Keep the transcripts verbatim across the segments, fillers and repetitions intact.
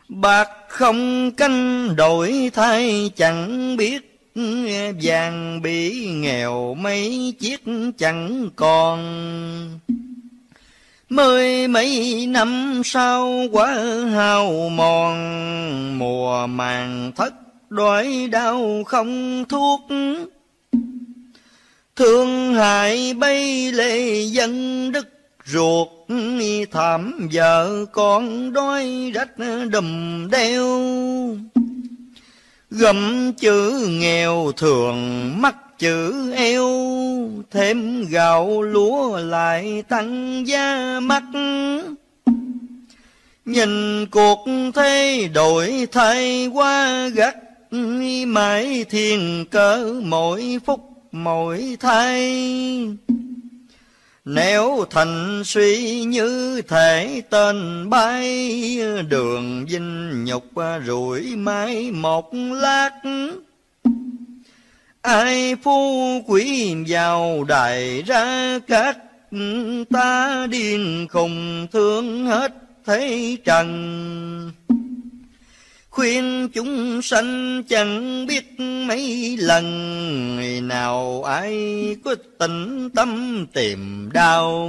Bạc không canh đổi thay chẳng biết, vàng bị nghèo mấy chiếc chẳng còn. Mười mấy năm sau quá hao mòn, mùa màng thất đói đau không thuốc. Thương hại bay lệ dân đất ruột, thảm vợ con đói rách đùm đeo. Gầm chữ nghèo thường mắc chữ eo, thêm gạo lúa lại tăng giá mắc. Nhìn cuộc thế đổi thay quá gắt, mãi thiên cớ mỗi phút mỗi thay. Nếu thành suy như thể tên bay, đường vinh nhục rủi mãi một lát. Ai phú quý giàu đại ra cát, ta điên khùng thương hết thế trần. Khuyên chúng sanh chẳng biết mấy lần, nào ai có tĩnh tâm tìm đau.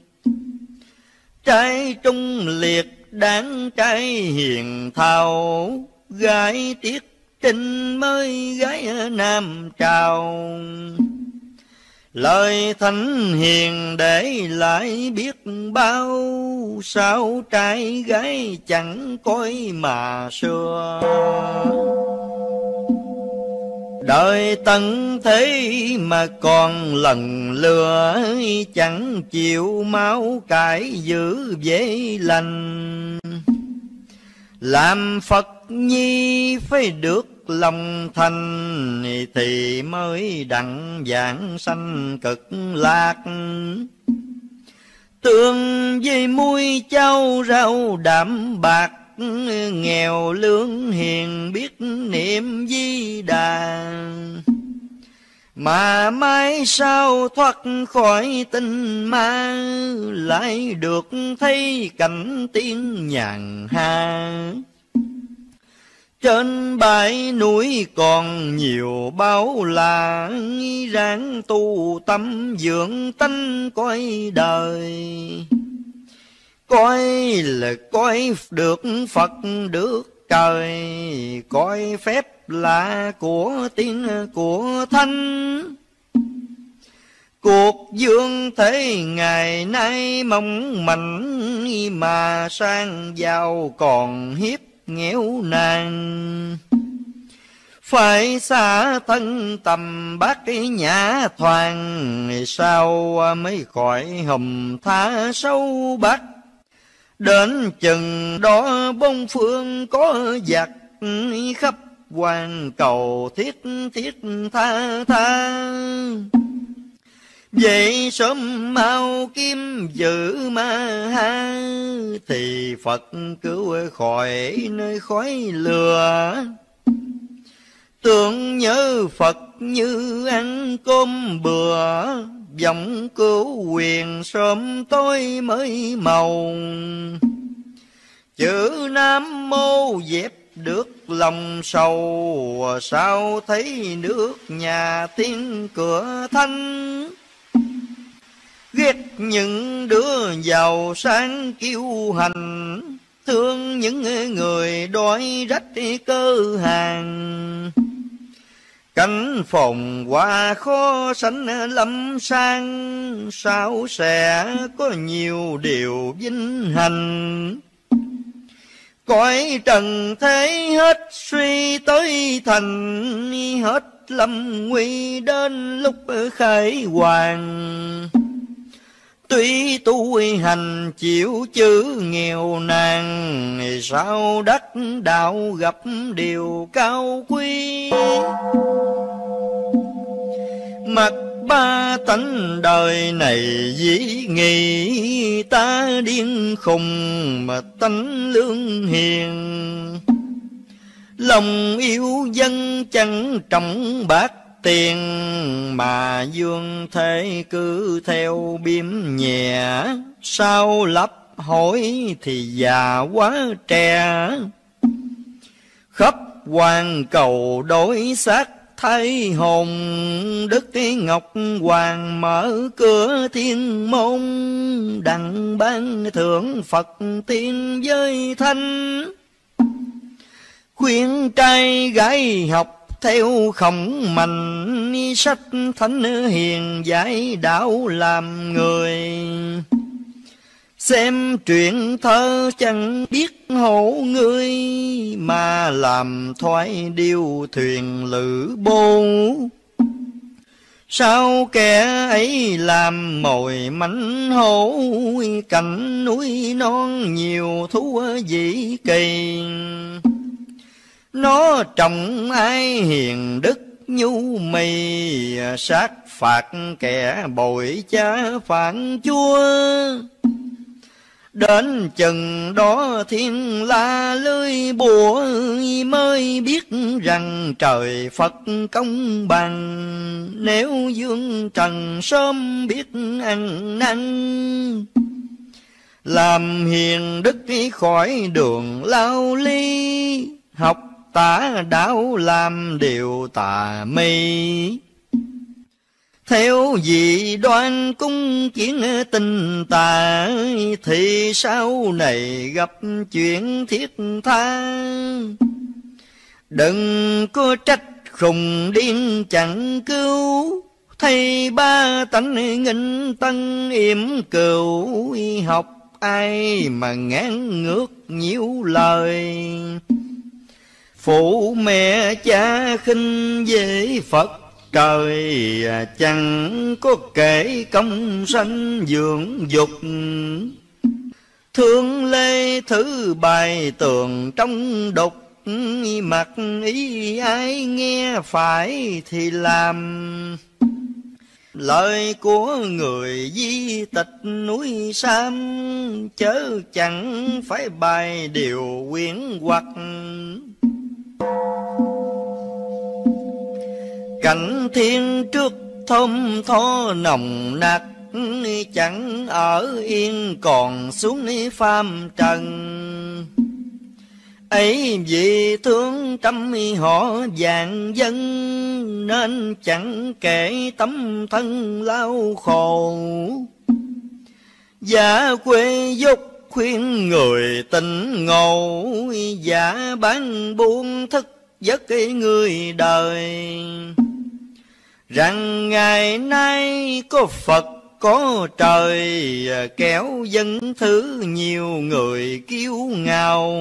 Trai trung liệt đáng trai hiền thao, gái tiết trinh mới gái nam trào. Lời thánh hiền để lại biết bao, sao trai gái chẳng coi mà xưa. Đời tận thế mà còn lần lừa, chẳng chịu máu cải giữ dễ lành. Làm Phật nhi phải được lòng thành, thì mới đặng giảng sanh cực lạc. Tương với muối cháo rau đạm bạc, nghèo lương hiền biết niệm Di Đà. Mà mai sau thoát khỏi tình ma, lại được thấy cảnh tiên nhàn hạ. Trên bãi núi còn nhiều bao la, ráng tu tâm dưỡng tánh coi đời. Coi là coi được Phật được trời, coi phép lạ của tiên của thánh. Cuộc dương thế ngày nay mong manh, mà sang giàu còn hiếp nghèo nàn. Phải xa thân tầm bác nhã thoàng, sao mới khỏi hầm tha sâu bắc. Đến chừng đó bốn phương có giặc, khắp hoàn cầu thiết thiết tha tha. Vậy sớm mau kiếm giữ ma ha, thì Phật cứu khỏi nơi khói lửa. Tưởng nhớ Phật như ăn cơm bừa, vọng cứu quyền sớm tối mới màu. Chữ Nam Mô dẹp được lòng sầu, sao thấy nước nhà tiên cửa thanh. Ghét những đứa giàu sang kiêu hành, thương những người đói rách cơ hàng. Cảnh phòng qua khó sánh lâm sang, sao sẽ có nhiều điều vinh hành. Cõi trần thế hết suy tới thành, hết lâm nguy đến lúc khởi hoàng. Tuy tu hành chịu chữ nghèo nàn, sao đắc đạo gặp điều cao quý. Mặc ba tánh đời này dĩ nghị, ta điên khùng mà tánh lương hiền. Lòng yêu dân chẳng trọng bạc tiền, mà dương thế cứ theo biếm nhẹ. Sao lấp hỏi thì già quá trẻ, khắp hoàn cầu đối xác thay hồn. Đức Ngọc Hoàng mở cửa thiên môn, đặng ban thượng Phật tiên giới thanh. Khuyên trai gái học theo Khổng Mạnh, sách thánh hiền giải đạo làm người. Xem truyện thơ chẳng biết hổ ngươi, mà làm thoái điêu thuyền lữ bô. Sao kẻ ấy làm mồi mánh hổ, cạnh núi non nhiều thú vị kỳ. Nó trọng ai hiền đức nhu mì, sát phạt kẻ bội cha phản chúa. Đến chừng đó thiên la lưới bùa, mới biết rằng trời Phật công bằng. Nếu dương trần sớm biết ăn năn, làm hiền đức khỏi đường lao ly. Học tả đạo làm điều tà mê, theo dị đoan cung kiến tình tà. Thì sau này gặp chuyện thiết tha, đừng có trách khùng điên chẳng cứu. Thay ba tánh nghinh tân yểm cừu, học ai mà ngán ngước nhiêu lời. Phụ mẹ cha khinh dễ Phật trời, chẳng có kể công sanh dưỡng dục. Thương lê thứ bài tường trong đục, mặc ý ai nghe phải thì làm. Lời của người di tịch núi Sam, chớ chẳng phải bài điều quyến hoặc. Cảnh thiên trước thơm tho nồng nặc, chẳng ở yên còn xuống phàm trần. Ấy vì thương trăm họ vạn dân, nên chẳng kể tấm thân lao khổ. Giả quê dốc khuyên người tỉnh ngộ, giả bán buôn thức giấc người đời. Rằng ngày nay có Phật có trời, kéo dân thứ nhiều người kiêu ngạo.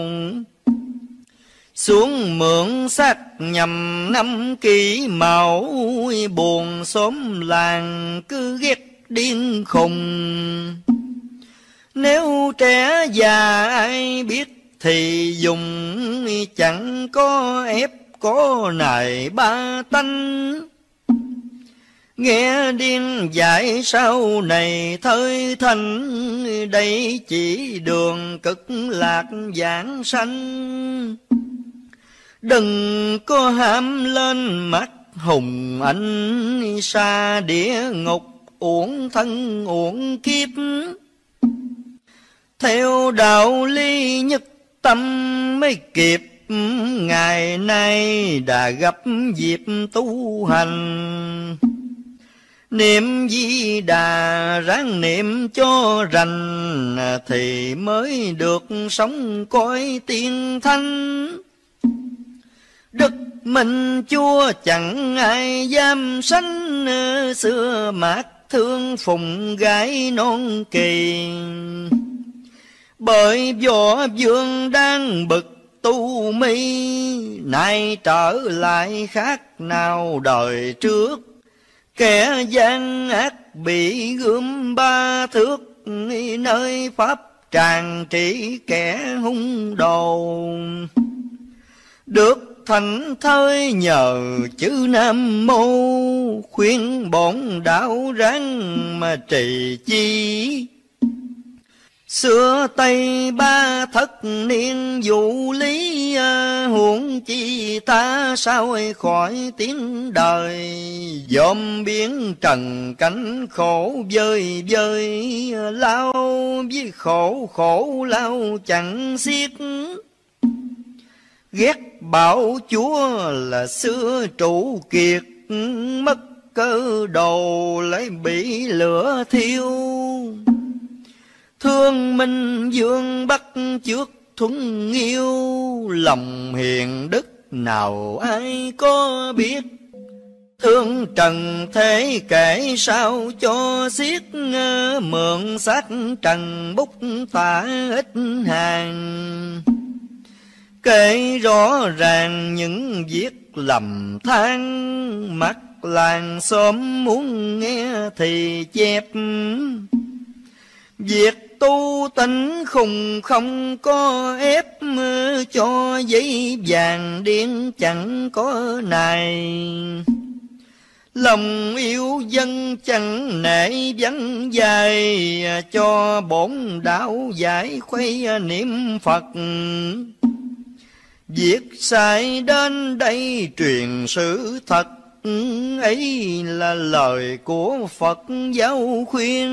Xuống mượn xác nhằm năm kỷ mão, buồn xóm làng cứ ghét điên khùng. Nếu trẻ già ai biết thì dùng, chẳng có ép có nài ba tánh. Nghe điên dạy sau này thơi thanh, đây chỉ đường cực lạc giảng sanh. Đừng có ham lên mắt hùng anh, xa địa ngục uổng thân uổng kiếp. Theo đạo lý nhất tâm mới kịp, ngày nay đã gặp dịp tu hành. Niệm Di Đà ráng niệm cho rành, thì mới được sống cõi tiên thanh. Đức Minh Chúa chẳng ai dám sánh, xưa mát thương phụng gái non kỳ. Bởi võ vương đang bực tu mi, nay trở lại khác nào đời trước. Kẻ gian ác bị gươm ba thước, nơi pháp tràng trị kẻ hung đồ. Được thành thơi nhờ chữ Nam Mô, khuyên bổn đạo ráng mà trì chi. Xưa Tây ba thất niên vũ lý, huống chi ta sao khỏi tiếng đời. Dòm biển trần cánh khổ vơi vơi, lao với khổ khổ lao chẳng xiết. ghét bảo chúa là xưa trụ kiệt, mất cơ đồ lấy bị lửa thiêu. Thương Minh Vương bắt trước thuấn nghiêu, lòng hiền đức nào ai có biết. Thương trần thế kể sao cho xiết, mượn xác trần bút tả ít hàng. Kể rõ ràng những việc lầm than, mắt làng xóm muốn nghe thì chép. Việc tu tính khùng không có ép, cho giấy vàng điên chẳng có này. Lòng yêu dân chẳng nể vắng dài, cho bổn đạo giải khuây niệm Phật. Việc sai đến đây truyền sự thật, ấy là lời của Phật giáo khuyên.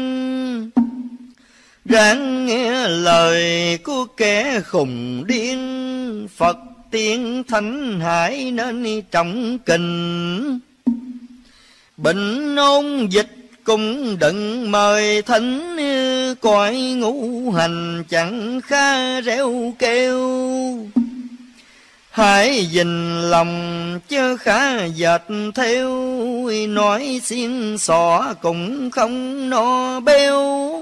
Ráng nghe lời của kẻ khùng điên, Phật tiên thánh hải nên trọng kình. Bệnh ôn dịch cũng đừng mời thánh, cõi ngũ hành chẳng khá réo kêu. Hãy dình lòng chớ khá dệt theo, nói xiên xỏ cũng không no béo.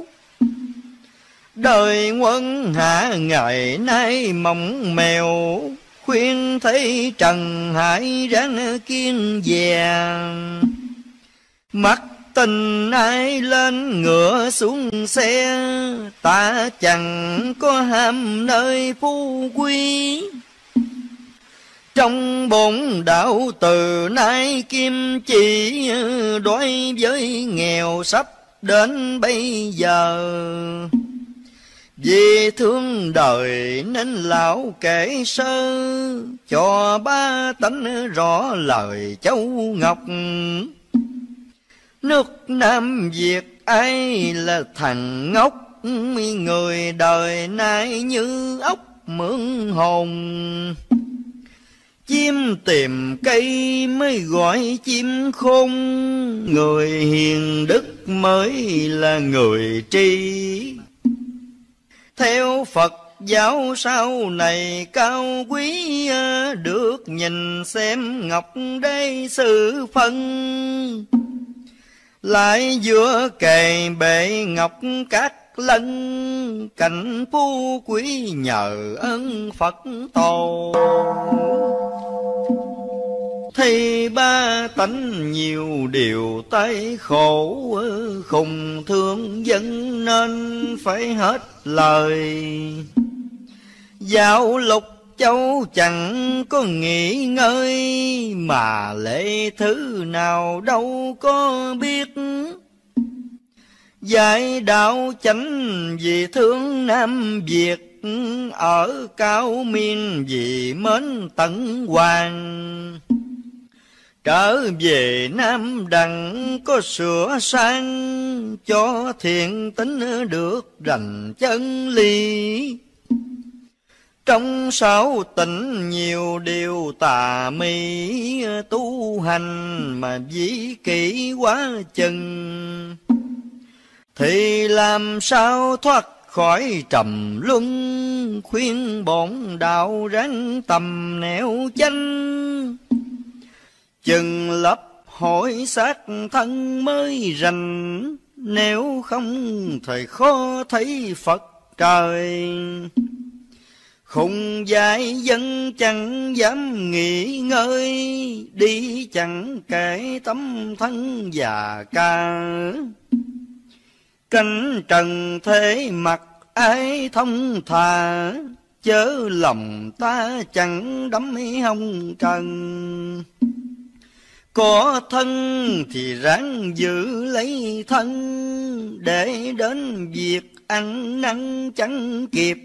Đời quân hạ ngày nay mỏng mèo, khuyên thấy trần hãy ráng kiên dè. Mắt tình ai lên ngựa xuống xe, ta chẳng có ham nơi phú quý. Trong bổn đạo từ nay kim chỉ, đối với nghèo sắp đến bây giờ. Vì thương đời nên lão kể sơ, cho ba tánh rõ lời Châu Ngọc. Nước Nam Việt ai là thằng ngốc, người đời nay như ốc mượn hồn. Chim tìm cây mới gọi chim khôn, người hiền đức mới là người tri. Theo Phật giáo sau này cao quý, được nhìn xem ngọc đây sự phân. Lại giữa kề bệ ngọc cát lân, cảnh phú quý nhờ ơn Phật tổ. Thì ba tánh nhiều điều tay khổ, khùng thương dân nên phải hết lời. Dạo lục châu chẳng có nghỉ ngơi, mà lễ thứ nào đâu có biết. Dạy đạo chánh vì thương Nam Việt, ở cao miên vì mến tận hoàng. Trở về Nam Đặng có sửa sang, cho thiện tính được rành chân lý. Trong sáu tỉnh nhiều điều tà mị, tu hành mà dĩ kỷ quá chừng. Thì làm sao thoát khỏi trầm luân, khuyên bổn đạo ráng tầm nẻo chánh. Chừng lấp hỏi xác thân mới rành, nếu không thời khó thấy Phật trời. Khùng dại dân chẳng dám nghỉ ngơi, đi chẳng kể tấm thân già ca. Cánh trần thế mặt ai thông thà, chớ lòng ta chẳng đắm hông trần. Có thân thì ráng giữ lấy thân, để đến việc ăn năn chẳng kịp.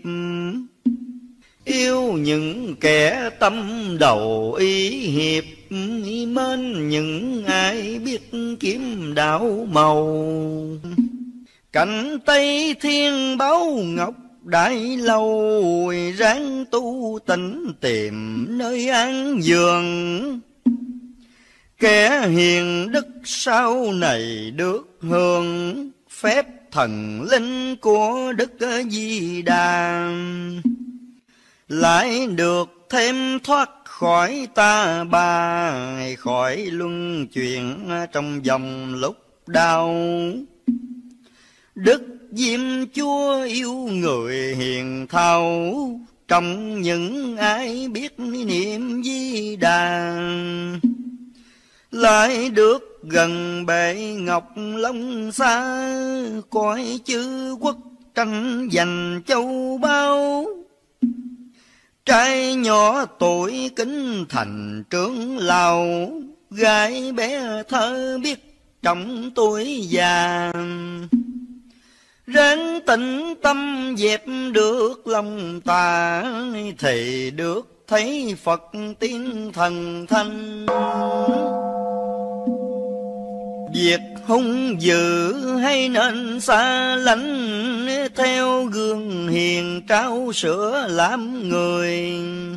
Yêu những kẻ tâm đầu ý hiệp, mến những ai biết kiếm đạo màu. Cảnh Tây Thiên Báu Ngọc đãi lâu, ráng tu tịnh tìm nơi an giường. Kẻ hiền đức sau này được hưởng, phép thần linh của Đức Di Đà. Lại được thêm thoát khỏi ta bà, khỏi luân chuyển trong vòng lúc đau. Đức Diêm Chúa yêu người hiền thao, trong những ai biết niệm Di Đà. Lại được gần bệ ngọc long xa, cõi chư quốc tranh giành châu báu. Trai nhỏ tuổi kính thành trưởng lão, gái bé thơ biết trọng tuổi già. Ráng tĩnh tâm dẹp được lòng tà, thì được thấy Phật tiên thần thanh. Việc hung dữ hay nên xa lánh, theo gương hiền trao sữa làm người.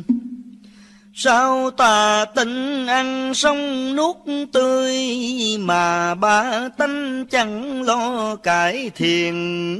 Sao tà tinh ăn xong nuốt tươi, mà ba tánh chẳng lo cải thiện.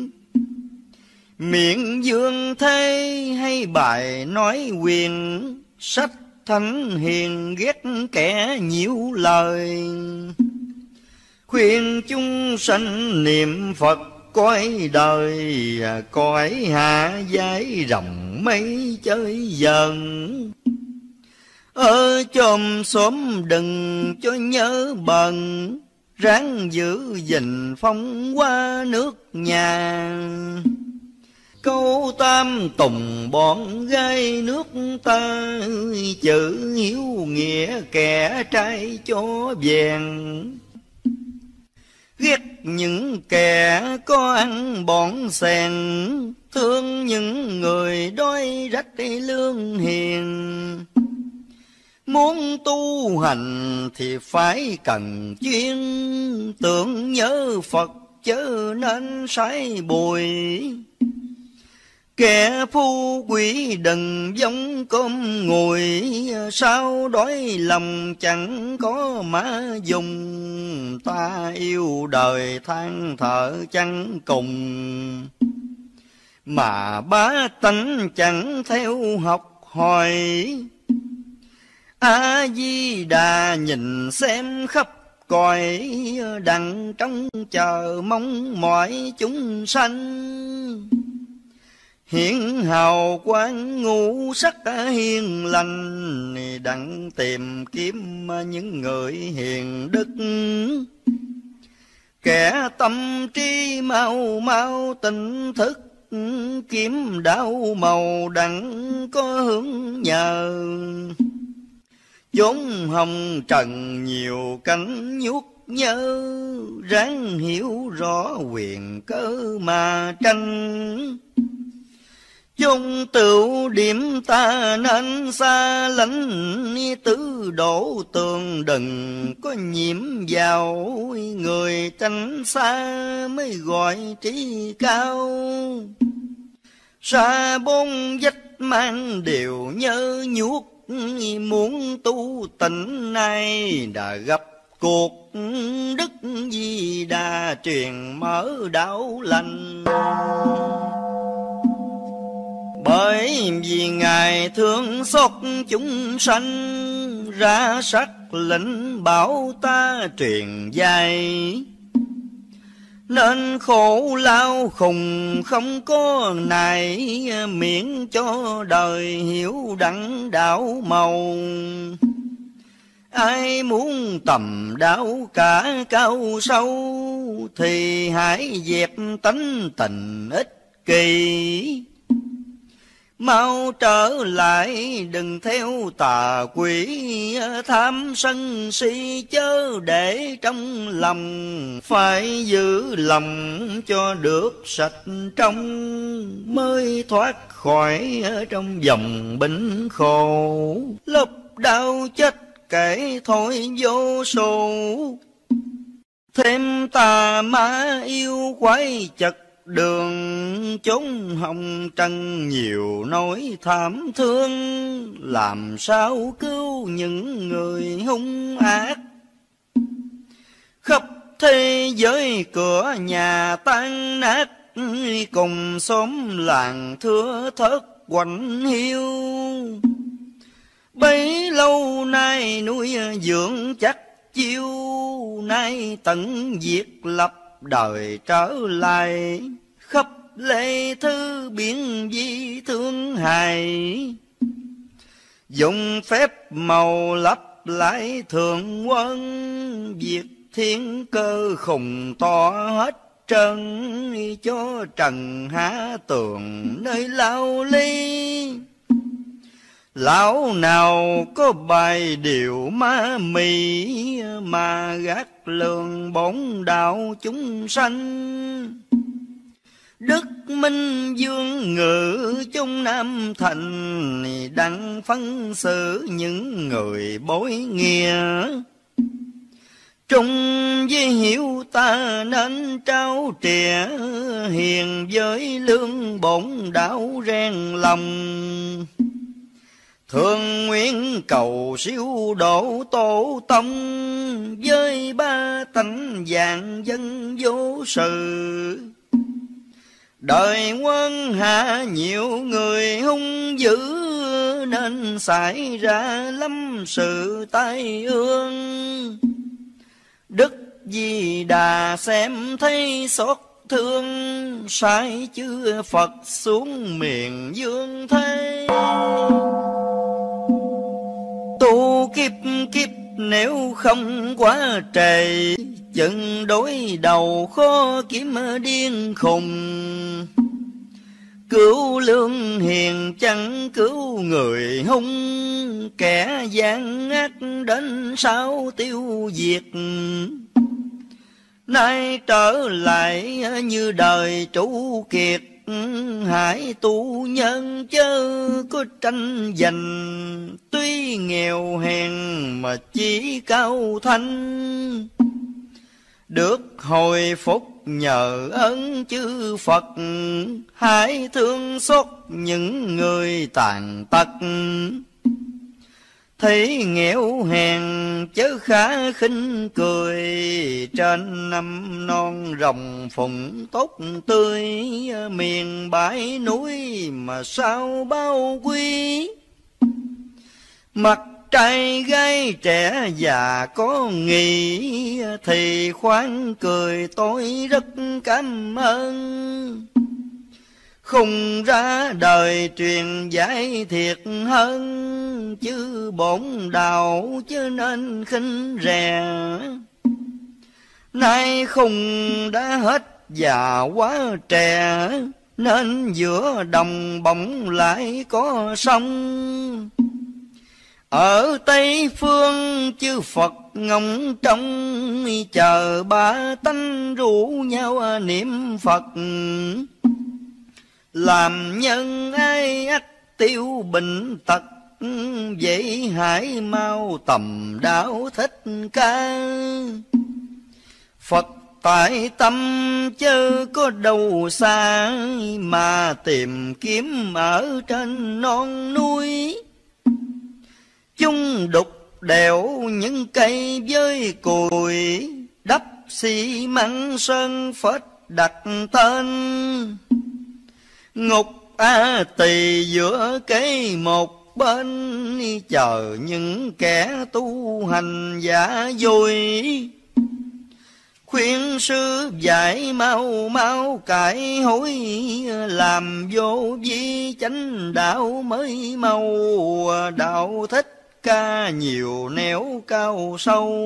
Miệng dương thế hay bài nói quyền, sách thánh hiền ghét kẻ nhiễu lời. Khuyên chúng sanh niệm Phật cõi đời, cõi hạ giải rộng mấy chơi dần. Ở chòm xóm đừng cho nhớ bần, ráng giữ gìn phong qua nước nhà. Câu tam tùng bọn gái nước ta, chữ hiếu nghĩa kẻ trai cho vẹn. Ghét những kẻ có ăn bỏng xèn, thương những người đói rách lương hiền. Muốn tu hành thì phải cần chuyên, tưởng nhớ Phật chớ nên sái bùi. Kẻ phu quỷ đừng giống cơm ngùi, sao đói lòng chẳng có má dùng. Ta yêu đời than thở chẳng cùng, mà bá tánh chẳng theo học hỏi. A Di Đà nhìn xem khắp cõi, đặng trong chờ mong mọi chúng sanh. Hiển hào quang ngũ sắc hiền lành, đặng tìm kiếm những người hiền đức. Kẻ tâm trí mau mau tỉnh thức, kiếm đạo màu đặng có hướng nhờ. Chốn hồng trần nhiều cánh nhuốc nhớ, ráng hiểu rõ quyền cơ mà tranh. Chung tựu điểm ta nên xa lánh, tứ đổ tường đừng có nhiễm vào. Người tránh xa mới gọi trí cao, xa bốn vách mang đều nhớ nhuốc. Muốn tu tịnh nay đã gặp cuộc, Đức Di Đà truyền mở đạo lành. Bởi vì Ngài thương xót chúng sanh, ra sắc lệnh bảo ta truyền dạy. Nên khổ lao khùng không có này, miễn cho đời hiểu đặng đạo màu. Ai muốn tầm đạo cả cao sâu, thì hãy dẹp tánh tình ích kỷ. Mau trở lại đừng theo tà quỷ, tham sân si chớ để trong lòng. Phải giữ lòng cho được sạch trong, mới thoát khỏi trong vòng bệnh khổ. Lúc đau chết kể thôi vô số, thêm tà ma yêu quái chật đường chốn hồng trần nhiều nỗi thảm thương, làm sao cứu những người hung ác. Khắp thế giới cửa nhà tan nát, cùng xóm làng thưa thớt quạnh hiu. Bấy lâu nay nuôi dưỡng chắc chiêu, nay tận diệt lập đời trở lại. Khắp lệ thư biển di thương hài, dùng phép màu lấp lại thường quân. Việc thiên cơ khùng to hết trần, cho trần há tường nơi lao ly. Lão nào có bài điệu ma mị, mà gác lường bổn đạo chúng sanh. Đức Minh Vương ngự trong Nam Thành, đặng phân xử những người bối nghĩa. Trung với hiểu ta nên trao trẻ, hiền với lương bổn đạo rèn lòng. Thường nguyện cầu siêu độ tổ tông, với ba tánh vạn dân vô sự. Đời quân hạ nhiều người hung dữ, nên xảy ra lắm sự tai ương. Đức Di Đà xem thấy xót thương, sai chư Phật xuống miền dương thế. Tu kiếp kiếp nếu không quá trầy, chừng đối đầu khó kiếm điên khùng. Cứu lương hiền chẳng cứu người hung, kẻ gian ác đến sao tiêu diệt. Nay trở lại như đời chủ kiệt, hãy tu nhân chớ có tranh giành. Tuy nghèo hèn mà chỉ cao thanh, được hồi phúc nhờ ơn chư Phật. Hãy thương xót những người tàn tật, thấy nghèo hèn chớ khá khinh cười. Trên năm non rồng phụng tốt tươi, miền bãi núi mà sao bao quý. Mặt trai gái trẻ già có nghĩ, thì khoan cười tôi rất cảm ơn. Khùng ra đời truyền giải thiệt hơn, chứ bổn đạo chứ nên khinh rè. Nay khùng đã hết già quá trẻ, nên giữa đồng bỗng lại có sông. Ở Tây Phương chư Phật ngóng trông, chờ ba tánh rủ nhau niệm Phật. Làm nhân ai ắt tiêu bệnh tật, vậy hãy mau tầm đạo Thích Ca. Phật tại tâm chớ có đâu xa, mà tìm kiếm ở trên non núi. Chung đục đẽo những cây với cùi, đắp xi măng sơn phết đặt tên. Ngục A Tỳ giữa cây một bên, chờ những kẻ tu hành giả dối. Khuyên sư dạy mau mau cải hối, làm vô vi chánh đạo mới mau. Đạo Thích Ca nhiều nẻo cao sâu,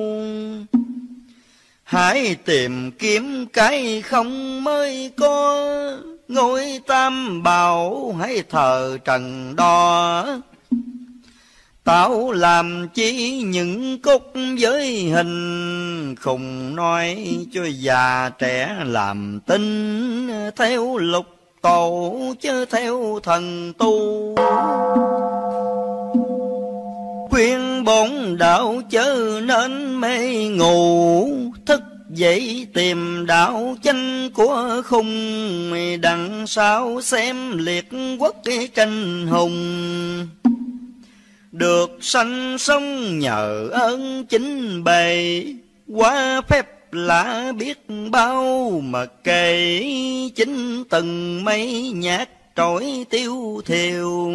hãy tìm kiếm cái không mới có. Ngôi Tam Bảo hãy thờ trần đo, tạo làm chi những cốt với hình. Khùng nói cho già trẻ làm tin, theo lục tổ chứ theo thần tu. Khuyên bổn đạo chớ nên mê ngủ, thức vậy tìm đạo chánh của khung, đằng sau xem liệt quốc tranh hùng. Được sanh sống nhờ ơn chính bày, quá phép lạ biết bao mà kể. Chính từng mấy nhát trỗi tiêu thiêu,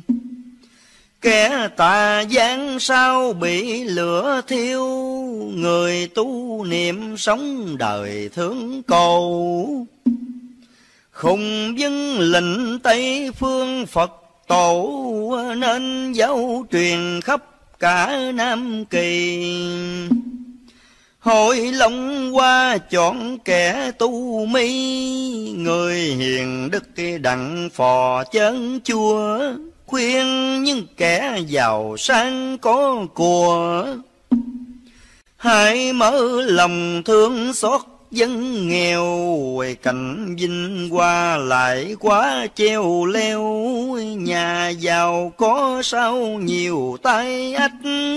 kẻ tà gian sao bị lửa thiêu. Người tu niệm sống đời thương cầu, khùng dân lệnh Tây phương Phật tổ. Nên giáo truyền khắp cả Nam Kỳ, Hội Long Hoa chọn kẻ tu mi. Người hiền đức đặng phò chân chùa, khuyên những kẻ giàu sang có của. Hãy mở lòng thương xót dân nghèo, cảnh vinh hoa lại quá treo leo. Nhà giàu có sao nhiều tai ách,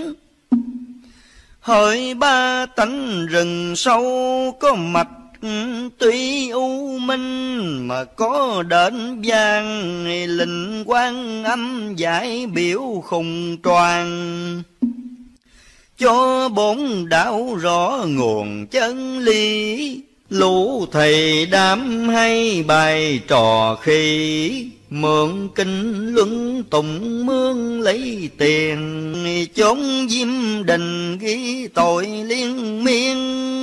hỡi ba tánh rừng sâu có mạch. Tuy u minh mà có đền vàng, lệnh Quan Âm giải biểu khùng toàn. Cho bốn đạo rõ nguồn chân lý, lũ thầy đám hay bài trò khi. Mượn kinh luân tụng mương lấy tiền, chốn diêm đình ghi tội liên miên.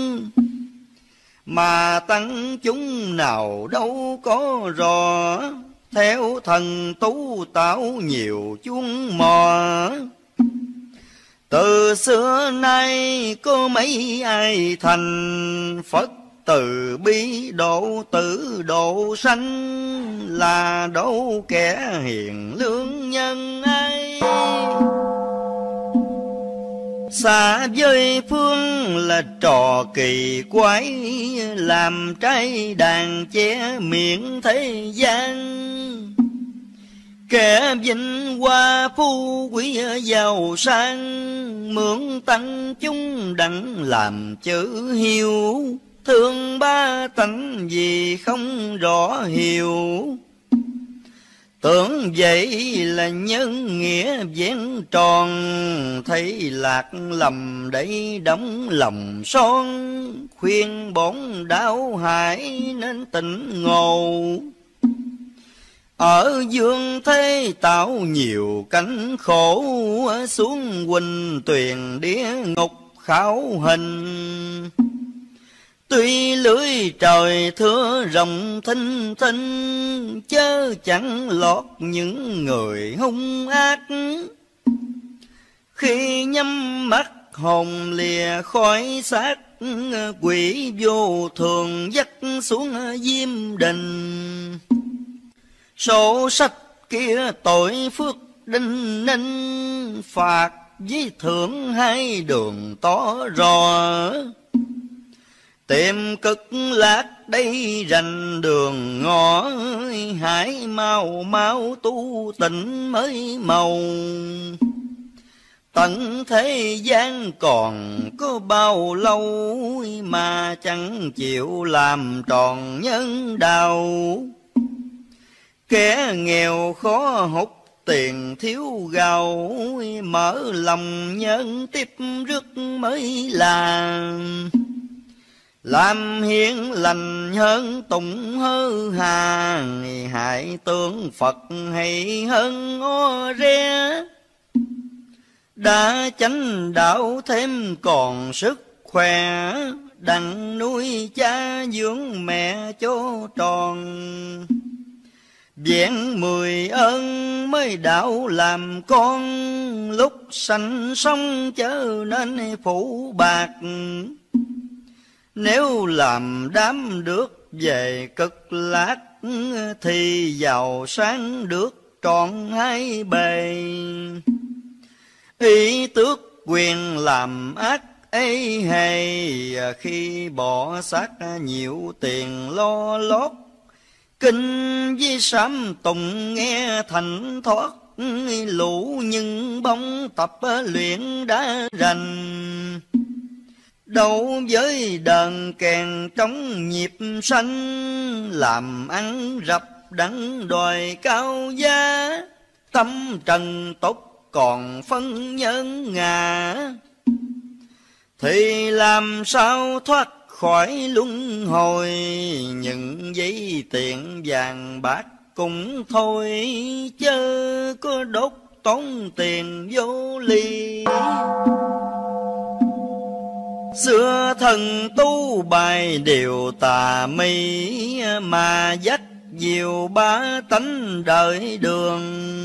Mà tăng chúng nào đâu có rõ, theo thần tú tạo nhiều chuông mò. Từ xưa nay có mấy ai thành, Phật từ bi độ tử độ sanh. Là đâu kẻ hiền lương nhân ai, xa với phương là trò kỳ quái. Làm trái đàn che miệng thế gian, kẻ vinh hoa phú quý giàu sang. Mượn tăng chúng đặng làm chữ hiếu, thương ba tánh gì không rõ hiểu. Tưởng vậy là nhân nghĩa vẹn tròn, thấy lạc lầm để đóng lòng son. Khuyên bổn đạo hải nên tỉnh ngộ, ở dương thế tạo nhiều cánh khổ. Xuống huỳnh tuyền địa ngục khảo hình, tuy lưới trời thưa rộng thinh thinh. Chớ chẳng lọt những người hung ác, khi nhắm mắt hồn lìa khỏi xác. Quỷ vô thường dắt xuống diêm đình, sổ sách kia tội phước đinh ninh. Phạt với thưởng hai đường tỏ rõ, tìm cực lạc đây rành đường ngõ. Hãy mau mau tu tịnh mới màu, tận thế gian còn có bao lâu. Mà chẳng chịu làm tròn nhân đạo, kẻ nghèo khó hút tiền thiếu gạo. Mở lòng nhân tiếp rước mới là, làm hiền lành hơn tụng hơ hà. Hãy tưởng Phật hay hơn o re, đã chánh đạo thêm còn sức khỏe. Đặng nuôi cha dưỡng mẹ cho tròn, vẹn mười ơn mới đạo làm con. Lúc sanh sống chớ nên phủ bạc, nếu làm đám được về cực lạc. Thì giàu sáng được trọn hai bề, ý tước quyền làm ác ê hề. Khi bỏ xác nhiều tiền lo lót, kinh với sám tùng nghe thành thoát. Lũ nhưng bóng tập luyện đã rành, đấu với đờn kèn trống nhịp xanh, làm ăn rập đắng đòi cao giá, tâm trần tốt còn phân nhân ngà, thì làm sao thoát khỏi luân hồi. Những giấy tiền vàng bạc cũng thôi, chớ có đốt tốn tiền vô lý. Xưa thần tu bài điều tà mị, mà dắt diệu ba tánh đời đường.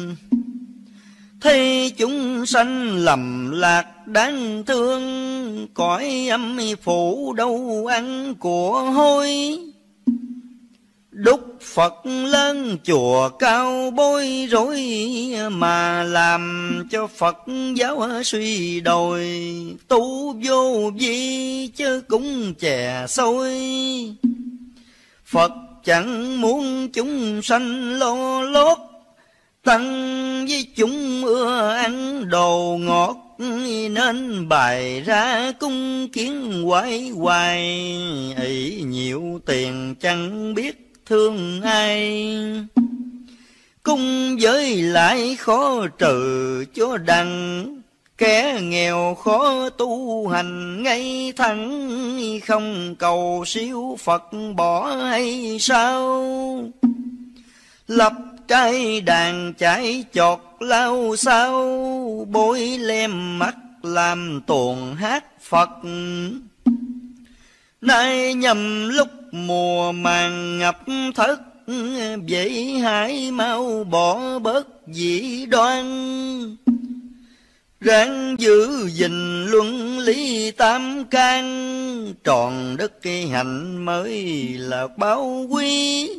Thấy chúng sanh lầm lạc đáng thương, cõi âm phủ đâu ăn của hôi. Đúc Phật lên chùa cao bối rối, mà làm cho Phật giáo suy đồi. Tu vô vi chứ cũng chè xôi, Phật chẳng muốn chúng sanh lo lót. Tăng với chúng ưa ăn đồ ngọt, nên bày ra cung kiến hoài hoài. Ấy nhiều tiền chẳng biết thương ai, cung với lại khó trừ cho đặng. Kẻ nghèo khó tu hành ngay thẳng, không cầu siêu Phật bỏ hay sao. Lập trai đàn chạy chọt lao sao, bôi lem mắt làm tuồng hát Phật. Nay nhầm lúc mùa màng ngập thất, vậy hãy mau bỏ bớt dị đoan. Ráng giữ gìn luân lý tam can, tròn đất cây hạnh mới là báo quý.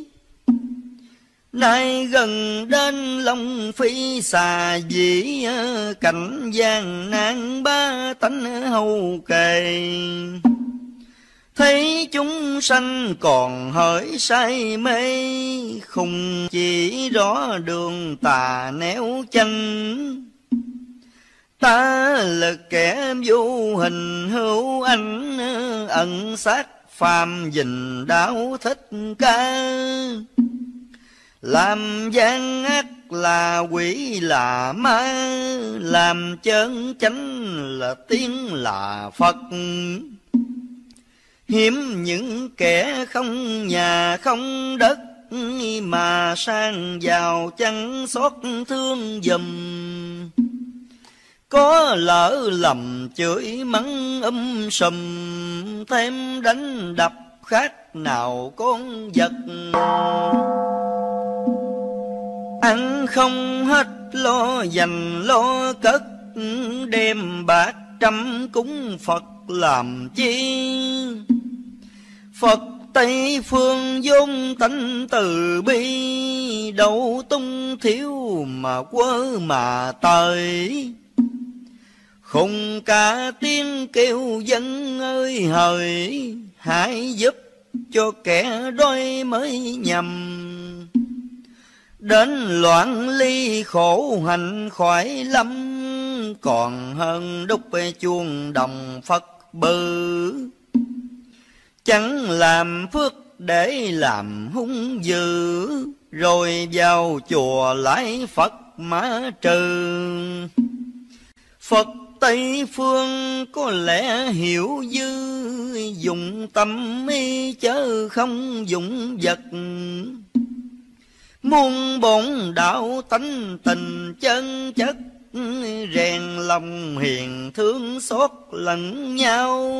Nay gần đến Long Phi xà dĩ, cảnh gian nan ba tánh hầu kề. Thấy chúng sanh còn hỡi say mê, không chỉ rõ đường tà néo chanh. Ta là kẻ vô hình hữu ảnh, ẩn sát phàm dình đạo thích ca. Làm gian ác là quỷ là ma, làm chân chánh là tiên là Phật. Hiếm những kẻ không nhà không đất, mà sang giàu chẳng xót thương giùm. Có lỡ lầm chửi mắng um sùm, thêm đánh đập khác nào con vật. Ăn không hết lo dành lo cất, đem bạc trăm cúng Phật làm chi. Phật Tây Phương vốn tánh từ bi, đâu tung thiếu mà quơ mà tới. Khùng cả tiếng kêu dân ơi hời, hãy giúp cho kẻ đói mới nhầm. Đến loạn ly khổ hạnh khỏi lắm, còn hơn đúc chuông đồng Phật bự. Chẳng làm phước để làm hung dữ, rồi vào chùa lại Phật mã trừ. Phật Tây Phương có lẽ hiểu dư, dùng tâm ý chớ không dùng vật. Muôn bổn đạo tánh tình chân chất, rèn lòng hiền thương xót lẫn nhau.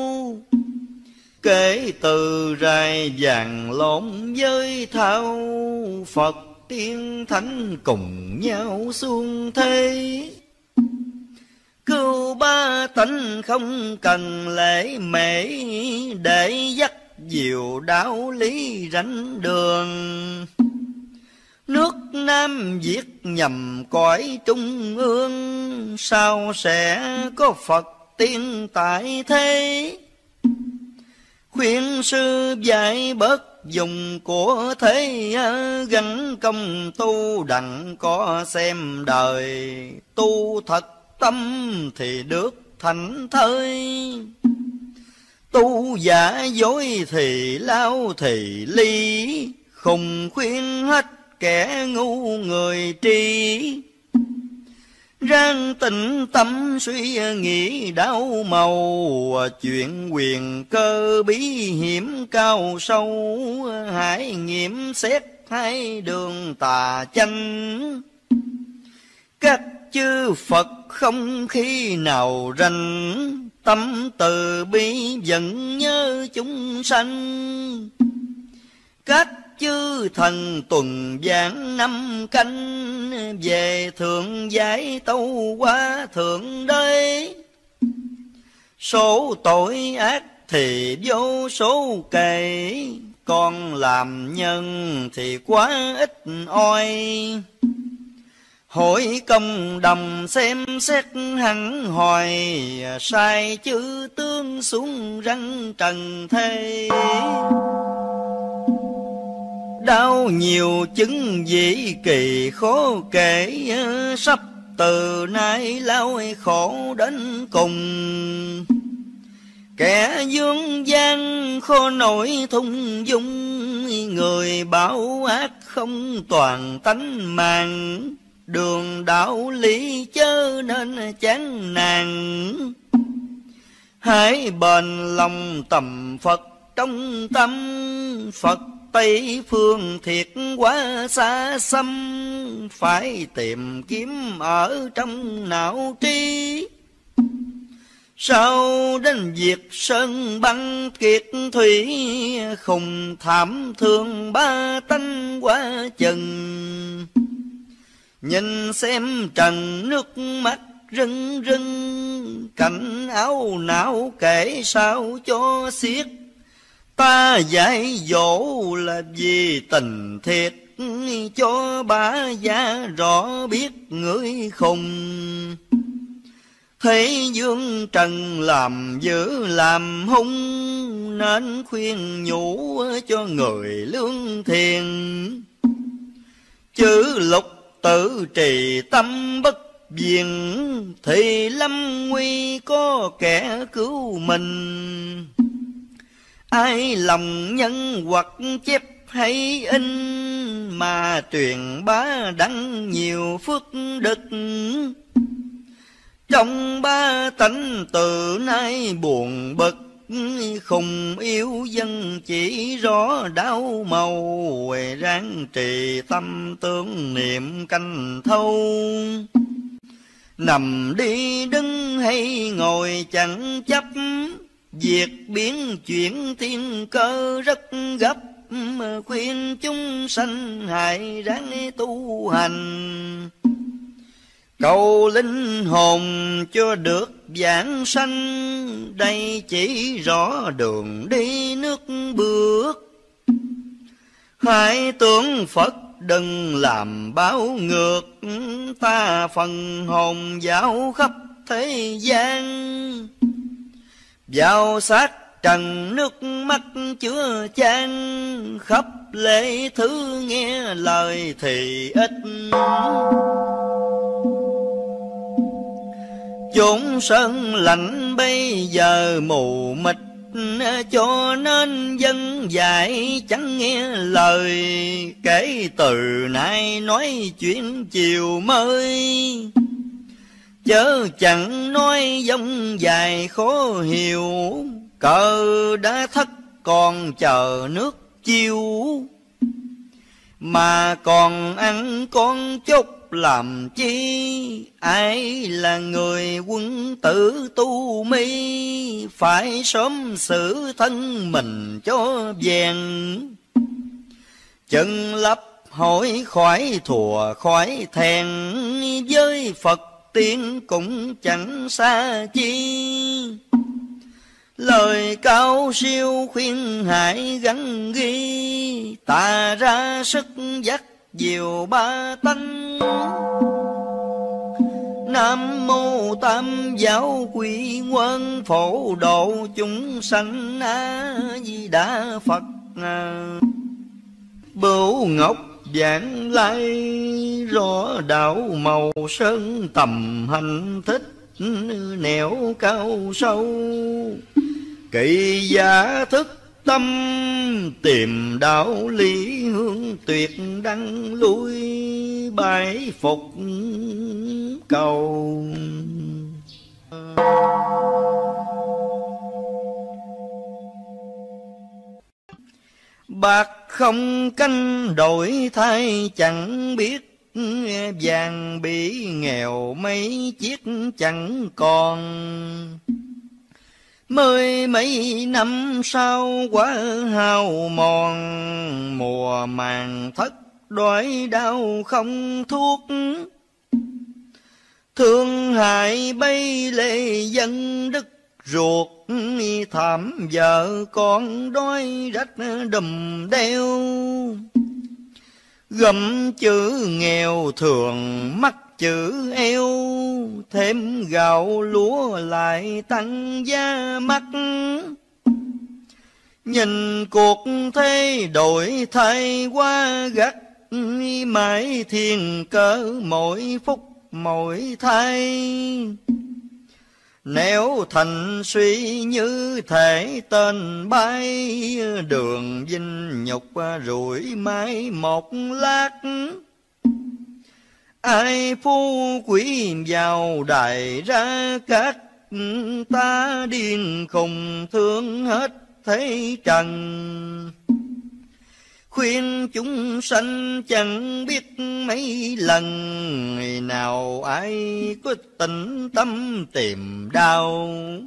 Kể từ rài vàng lộn với thao, Phật tiên thánh cùng nhau xuông thế. Cứu ba tánh không cần lễ mễ, để dắt diệu đạo lý rảnh đường. Nước Nam Việt nhằm cõi trung ương, sao sẽ có Phật tiên tại thế. Khuyên sư dạy bớt dùng của thế, gắn công tu đặng có xem đời. Tu thật tâm thì được thảnh thơi, Tu giả dối thì lao thì ly, khùng khuyên hết kẻ ngu người tri. Ráng tĩnh tâm suy nghĩ đau màu, chuyện quyền cơ bí hiểm cao sâu. Hãy nghiệm xét hai đường tà chánh, các chư Phật không khi nào rành. Tâm từ bi vẫn nhớ chúng sanh, các chư thần tuần giảng năm canh. Về thượng giải tâu quá thượng đế, số tội ác thì vô số kể. Con làm nhân thì quá ít oi, hội công đồng xem xét hẳn hoài. Sai chữ tướng xuống răng trần thế, đau nhiều chứng dị kỳ khó kể. Sắp từ nay lao khổ đến cùng, kẻ dương gian khó nổi thung dung. Người bảo ác không toàn tánh màng, đường đạo lý chớ nên chán nản. Hãy bền lòng tầm Phật trong tâm, Phật Tây phương thiệt quá xa xăm. Phải tìm kiếm ở trong não trí, sau đến việc sơn băng kiệt thủy. Khùng thảm thương ba tánh quá chừng, nhìn xem trần nước mắt rưng rưng. Cảnh áo não kể sao cho xiết, ta dạy dỗ là vì tình thiệt. Cho bá gia rõ biết người khùng, thế dương trần làm dữ làm hung. Nên khuyên nhủ cho người lương thiền, chữ lục tự trì tâm bất viền. Thì lâm nguy có kẻ cứu mình, ai lòng nhân hoặc chép hay in. Mà truyền bá đăng nhiều phước đức, trong ba tánh từ nay buồn bực. Khùng yêu dân chỉ rõ đau màu, ráng trì tâm tương niệm canh thâu. Nằm đi đứng hay ngồi chẳng chấp, việc biến chuyển thiên cơ rất gấp. Khuyên chúng sanh hãy ráng tu hành, cầu linh hồn cho được vãng sanh. Đây chỉ rõ đường đi nước bước, hãy tưởng Phật đừng làm báo ngược. Ta phần hồn dạo khắp thế gian, vào sát trần nước mắt chứa chan. Khắp lễ thứ nghe lời thì ít, chốn sơn lạnh bây giờ mù mịt. Cho nên dân dạy chẳng nghe lời, kể từ nay nói chuyện chiều mới. Chớ chẳng nói dông dài khó hiểu, cờ đã thất còn chờ nước chiêu. Mà còn ăn con chốt làm chi, ai là người quân tử tu mi. Phải sớm xử thân mình cho vẹn, chân lấp hỏi khỏi thùa khỏi thẹn. Với Phật tiên cũng chẳng xa chi, lời cao siêu khuyên hãy gắn ghi. Ta ra sức dắt diệu ba tánh, Nam mô Tam Giáo Quy Nguyên phổ độ chúng sanh. A Di Đà Phật. Bửu Ngọc Vãng Lai rõ đạo màu sơn tầm hành thích, nẻo cao sâu Kỵ giả thức tâm tìm đạo lý hướng tuyệt đăng lui bái phục cầu. Bạc không canh đổi thay chẳng biết, vàng bị nghèo mấy chiếc chẳng còn. Mười mấy năm sau quá hao mòn, mùa màng thất đói đau không thuốc. Thương hại bay lệ dân đất ruột, thảm vợ con đói rách đùm đeo. Gầm chữ nghèo thường mắc chữ eo, thêm gạo lúa lại tăng giá mắc. Nhìn cuộc thế đổi thay quá gắt, mãi thiên cớ mỗi phút mỗi thay. Nếu thành suy như thể tên bay, đường vinh nhục rủi mãi một lát. Ai phú quý vào đài ra cát, ta điên khùng thương hết thế trần. Khuyên chúng sanh chẳng biết mấy lần, nào ai có tĩnh tâm tìm đau.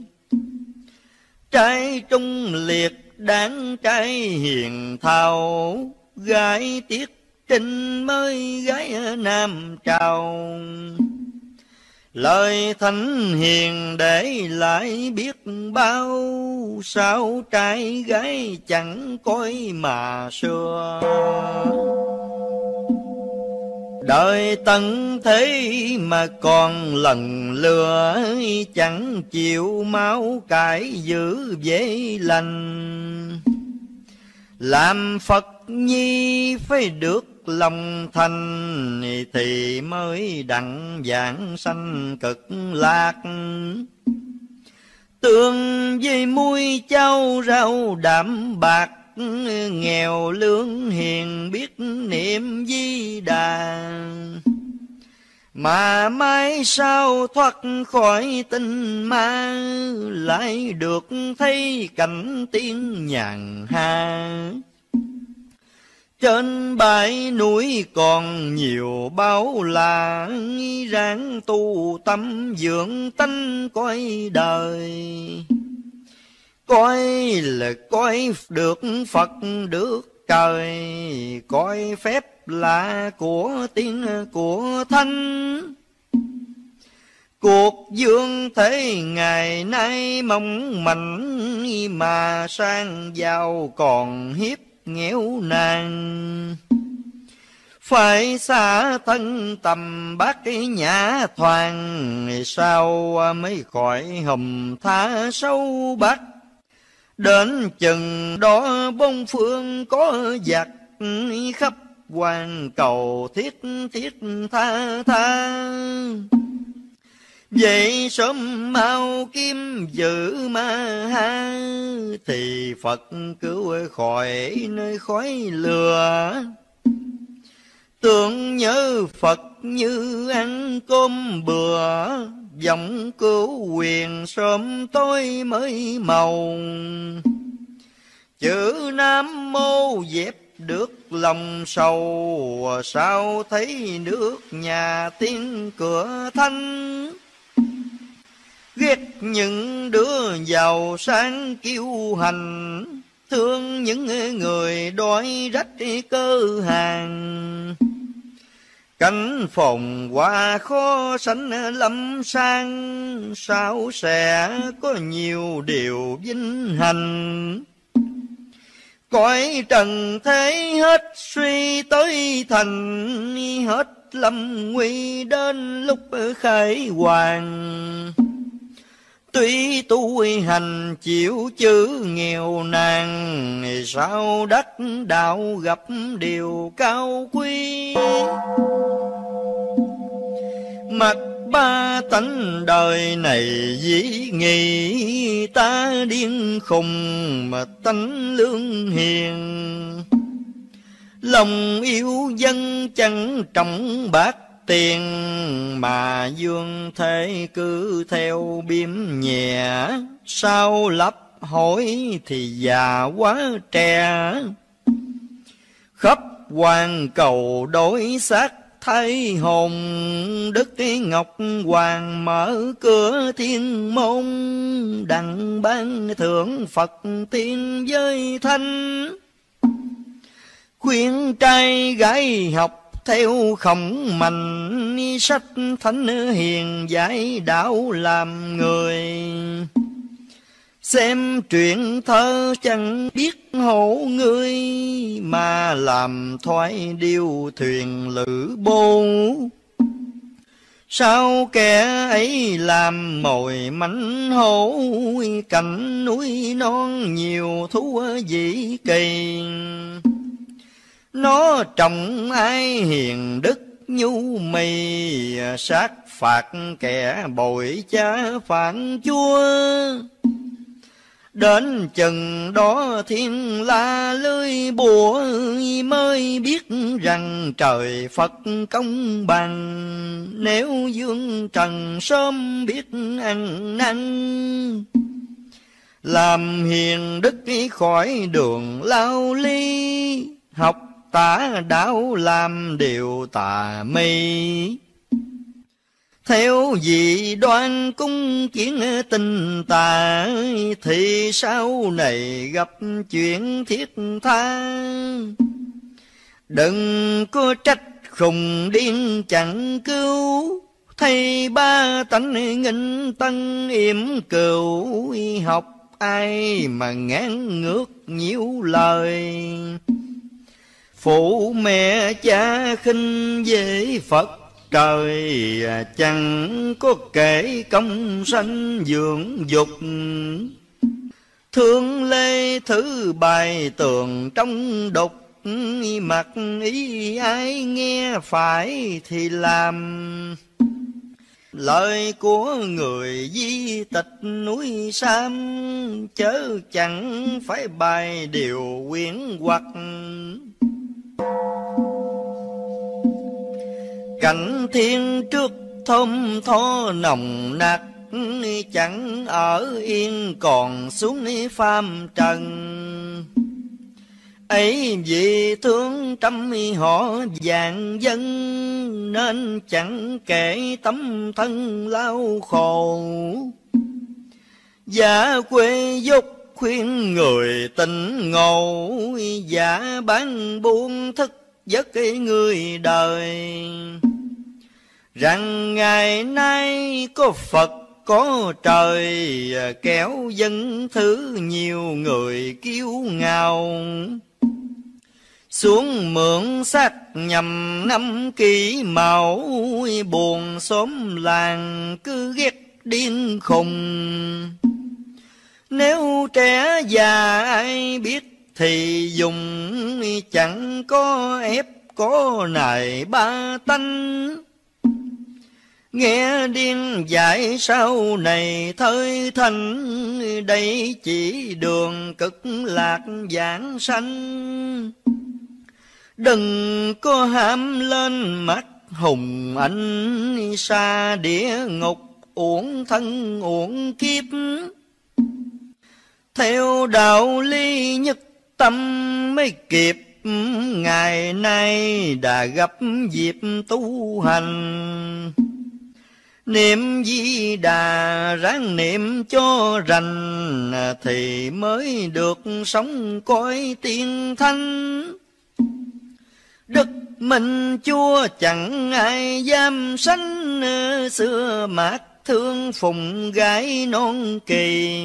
Trai trung liệt đáng trai hiền thao, gái tiết trinh mới gái nam trào. Lời thánh hiền để lại biết bao, sao trai gái chẳng coi mà xưa. Đời tận thế mà còn lần lừa, chẳng chịu máu cải giữ dễ lành. Làm Phật nhi phải được lòng thành, thì mới đặng giảng sanh cực lạc. Tương với muối cháo rau đạm bạc, nghèo lương hiền biết niệm Di Đà. Mà mai sau thoát khỏi tinh ma, lại được thấy cảnh tiên nhàn hạ. Trên bãi núi còn nhiều bao la, ráng tu tâm dưỡng tánh coi đời. Coi là coi được Phật được trời, coi phép lạ của tiên của thánh. Cuộc dương thế ngày nay mong manh, mà sang giàu còn hiếp nghèo nàn. Phải xa thân tầm bác nhã thoàng, sao mới khỏi hầm tha sâu bắc. Đến chừng đó bốn phương có giặc, khắp hoàn cầu thiết thiết tha tha. Vậy sớm mau kiếm giữ ma ha, thì Phật cứu khỏi nơi khói lửa. Tưởng nhớ Phật như ăn cơm bừa, vọng cứu quyền sớm tối mới màu. Chữ Nam Mô dẹp được lòng sầu, sao thấy nước nhà tiên cửa thanh. Ghét những đứa giàu sang kiêu hành, thương những người đói rách cơ hàng. Cảnh phòng qua khó sánh lâm sang, sao sẽ có nhiều điều vinh hành. Cõi trần thế hết suy tới thành, hết lâm nguy đến lúc khai hoàng. Tuy tu hành chịu chữ nghèo nàn, sao đắc đạo gặp điều cao quý. Mặt ba tánh đời này dĩ nghị, ta điên khùng mà tánh lương hiền. Lòng yêu dân chẳng trọng bạc tiền, mà dương thế cứ theo biếm nhẹ. Sao lấp hỏi thì già quá trẻ, khắp hoàn cầu đối xác thay hồn. Đức Ngọc Hoàng mở cửa thiên môn, đặng ban thượng Phật tiên với thanh. Khuyên trai gái học theo Khổng Mạnh, sách thánh hiền giải đạo làm người. Xem truyện thơ chẳng biết hổ ngươi, mà làm thoái điêu thuyền lữ bô. Sao kẻ ấy làm mồi mánh hổ, cạnh núi non nhiều thú dĩ kỳ. Nó trọng ai hiền đức nhu mì, sát phạt kẻ bội cha phản chúa. Đến chừng đó thiên la lưới bùa, mới biết rằng trời Phật công bằng. Nếu dương trần sớm biết ăn năn, làm hiền đức khỏi đường lao ly. Học tả đạo làm điều tà mê, theo dị đoan cung kiến tình tà. Thì sau này gặp chuyện thiết tha, đừng có trách khùng điên chẳng cứu. Thầy ba tánh nghinh tân yểm cừu, học ai mà ngán ngược nhiêu lời. Phụ mẹ cha khinh dễ Phật trời, chẳng có kể công sanh dưỡng dục. Thương lê thứ bài tường trong đục, mặc ý ai nghe phải thì làm. Lời của người di tịch núi Sam, chớ chẳng phải bài điều quyến hoặc. Cảnh thiên trước thơm tho nồng nặc, chẳng ở yên còn xuống phàm trần. Ấy vì thương trăm họ vạn dân, nên chẳng kể tấm thân lao khổ. Giả quê dốc khuyên người tỉnh ngộ, giả bán buôn thức giấc người đời. Rằng ngày nay có Phật có trời, kéo dân thứ nhiều người kiêu ngạo. Xuống mượn xác nhằm năm kỷ mão, buồn xóm làng cứ ghét điên khùng. Nếu trẻ già ai biết thì dùng, chẳng có ép có nài ba tánh. Nghe điên dạy sau này thời thành, đây chỉ đường cực lạc giảng sanh. Đừng có ham lên mắt hùng anh, xa địa ngục uổng thân uổng kiếp. Theo đạo lý nhất tâm mới kịp, ngày nay đã gặp dịp tu hành. Niệm Di Đà ráng niệm cho rành, thì mới được sống cõi tiên thanh. Đức Minh Chúa chẳng ai dám sánh, xưa mát thương phụng gái non kỳ.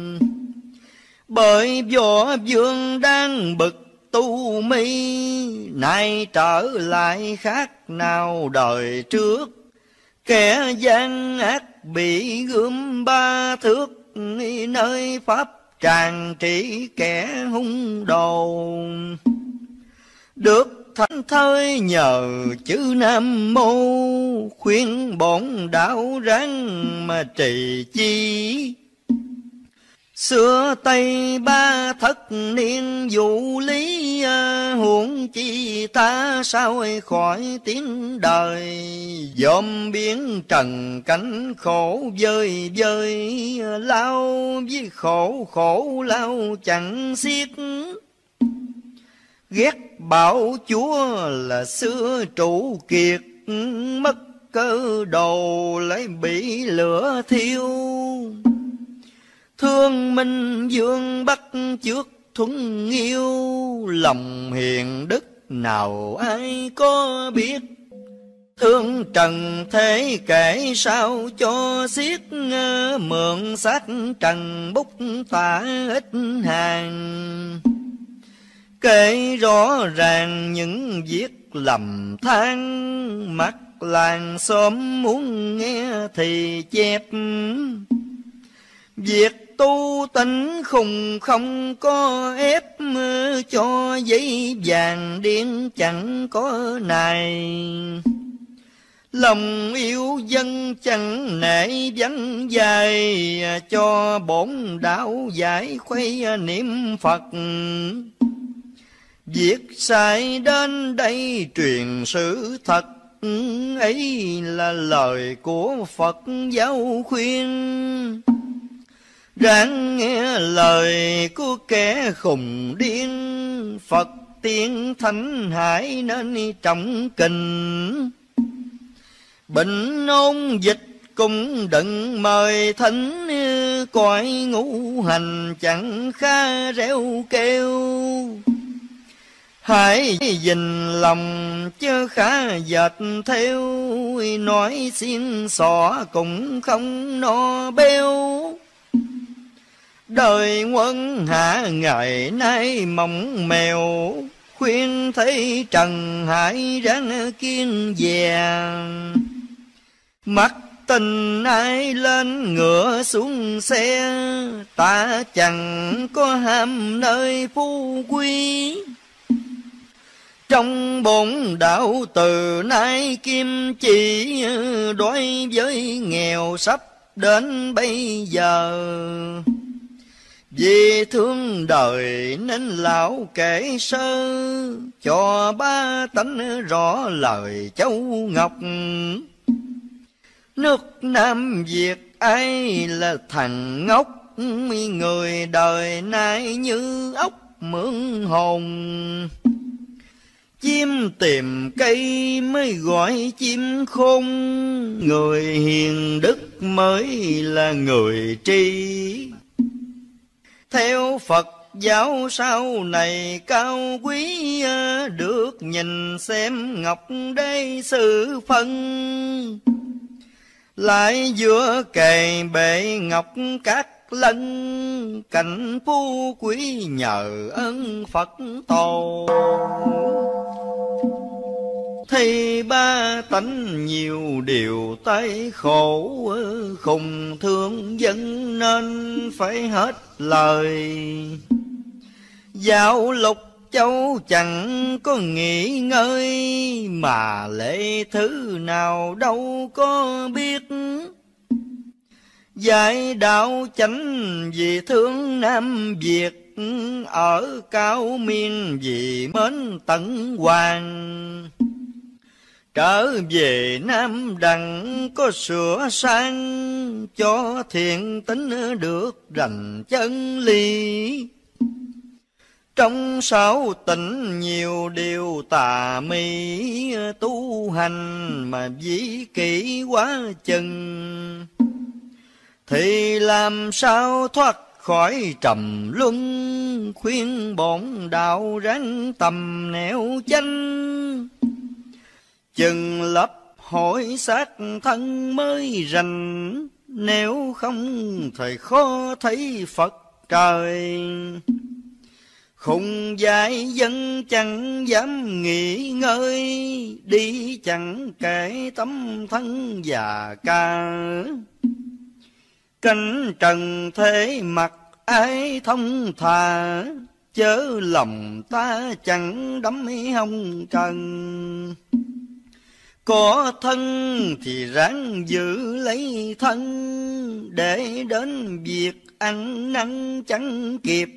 Bởi võ vương đang bực tu mi, nay trở lại khác nào đời trước. Kẻ gian ác bị gươm ba thước, nơi pháp tràng trị kẻ hung đồ. Được thánh thơi nhờ chữ Nam Mô, khuyên bổn đạo ráng mà trì chi. Xưa Tây ba thất niên vũ lý, huống chi ta sao khỏi tiếng đời. Dòm biển trần cánh khổ vơi vơi, lao với khổ khổ lao chẳng xiết. Ghét bảo chúa là xưa trụ kiệt, mất cơ đồ lấy bị lửa thiêu. Thương Minh Vương Bắc trước thuần yêu, lòng hiền đức nào ai có biết. Thương trần thế kể sao cho xiết, mượn sách trần bút tả ít hàng. Kể rõ ràng những việc lầm than, mắt làng xóm muốn nghe thì chép. Việc tu tính khùng không có ép, cho giấy vàng điên chẳng có này. Lòng yêu dân chẳng nể vắng dài, cho bổn đạo giải khuây niệm Phật. Việc sai đến đây truyền sự thật, ấy là lời của Phật giáo khuyên. Ráng nghe lời của kẻ khùng điên, Phật tiên thánh hải nên trọng kình. Bệnh ôn dịch cũng đừng mời thánh, cõi ngũ hành chẳng khá réo kêu. Hãy gìn lòng chứ khá dệt theo, nói xiên xỏ cũng không no béo. Đời quân hạ ngày nay mỏng mèo, khuyên thấy trần hãy ráng kiên dè. Mắt tình ai lên ngựa xuống xe, ta chẳng có ham nơi phú quý. Trong bổn đạo từ nay kim chỉ, đối với nghèo sắp đến bây giờ. Vì thương đời nên lão kể sơ, cho ba tánh rõ lời Châu Ngọc. Nước Nam Việt ai là thằng ngốc, người đời nay như ốc mượn hồn. Chim tìm cây mới gọi chim khôn, người hiền đức mới là người tri. Theo Phật giáo sau này cao quý, được nhìn xem ngọc đế sự phân. Lại giữa kề bệ ngọc các lân, cảnh phú quý nhờ ơn Phật tổ. Thì ba tánh nhiều điều tay khổ, khùng thương dân nên phải hết lời. Dạo lục châu chẳng có nghỉ ngơi, mà lễ thứ nào đâu có biết. Dạy đạo chánh vì thương Nam Việt, ở cao miên vì mến tận hoàng. Trở về Nam Đặng có sửa sang, cho thiện tính được rành chân lý. Trong sáu tỉnh nhiều điều tà mị, tu hành mà dĩ kỷ quá chừng. Thì làm sao thoát khỏi trầm luân, khuyên bổn đạo ráng tầm nẻo chánh. Chừng lấp hỏi xác thân mới rành, nếu không thời khó thấy Phật trời. Khùng dại dân chẳng dám nghỉ ngơi, đi chẳng kể tấm thân già ca. Cánh trần thế mặt ai thông thà, chớ lòng ta chẳng đắm hông trần. Có thân thì ráng giữ lấy thân, để đến việc ăn năn chẳng kịp.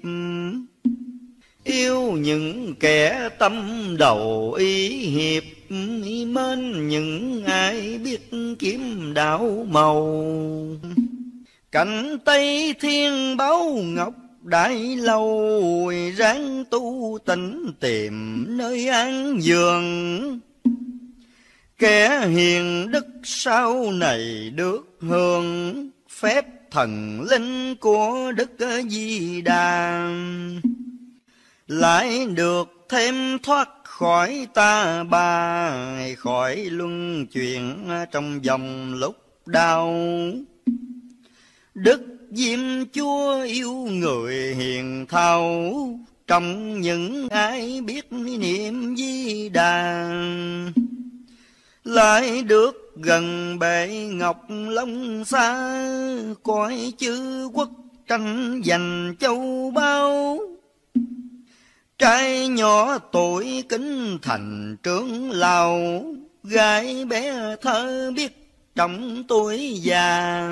Yêu những kẻ tâm đầu ý hiệp, mến những ai biết kiếm đạo màu. Cảnh Tây Thiên Báo Ngọc Đại Lâu, ráng tu tịnh tìm nơi an giường. Kẻ hiền đức sau này được hưởng, phép thần linh của Đức Di Đà. Lại được thêm thoát khỏi ta bà, khỏi luân chuyển trong vòng lúc đau. Đức Diêm Chúa yêu người hiền thao, trong những ai biết niệm Di Đà. Lại được gần bệ ngọc long xa, cõi chư quốc tranh giành châu báu. Trai nhỏ tuổi kính thành trưởng lão, gái bé thơ biết trọng tuổi già.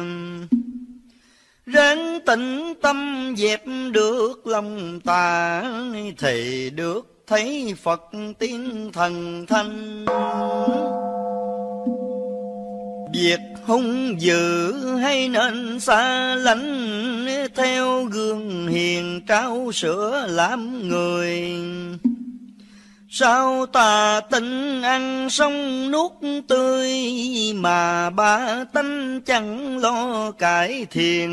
Ráng tĩnh tâm dẹp được lòng tà, thì được thấy Phật tiên thần thanh. Việc hung dữ hay nên xa lánh, theo gương hiền trao sữa làm người. Sao ta tin ăn xong nuốt tươi, mà ba tánh chẳng lo cải thiện.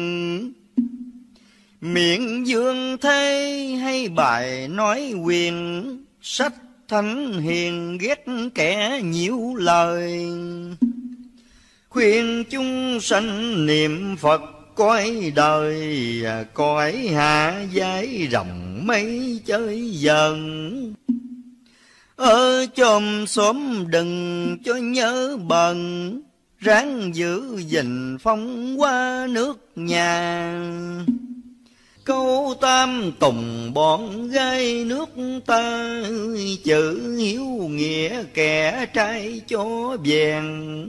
Miệng dương thế hay bài nói quyền, sách thánh hiền ghét kẻ nhiễu lời. Khuyên chúng sanh niệm Phật cõi đời, cõi hạ giải rộng mấy chơi dần. Ở chòm xóm đừng cho nhớ bần, ráng giữ gìn phong qua nước nhà. Câu tam tùng bọn gái nước ta, chữ hiếu nghĩa kẻ trai cho vẹn.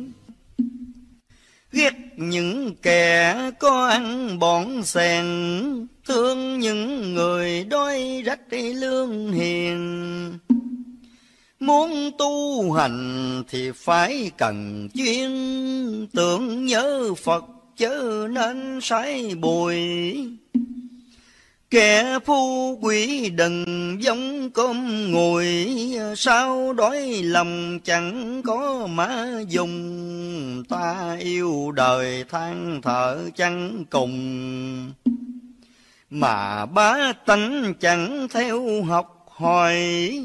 Ghét những kẻ có ăn bỏn xèn, thương những người đói rách lương hiền. Muốn tu hành thì phải cần chuyên, tưởng nhớ Phật chớ nên sái bùi. Kẻ phu quỷ đừng giống cơm ngùi, sao đói lòng chẳng có má dùng. Ta yêu đời than thở chẳng cùng, mà bá tánh chẳng theo học hỏi.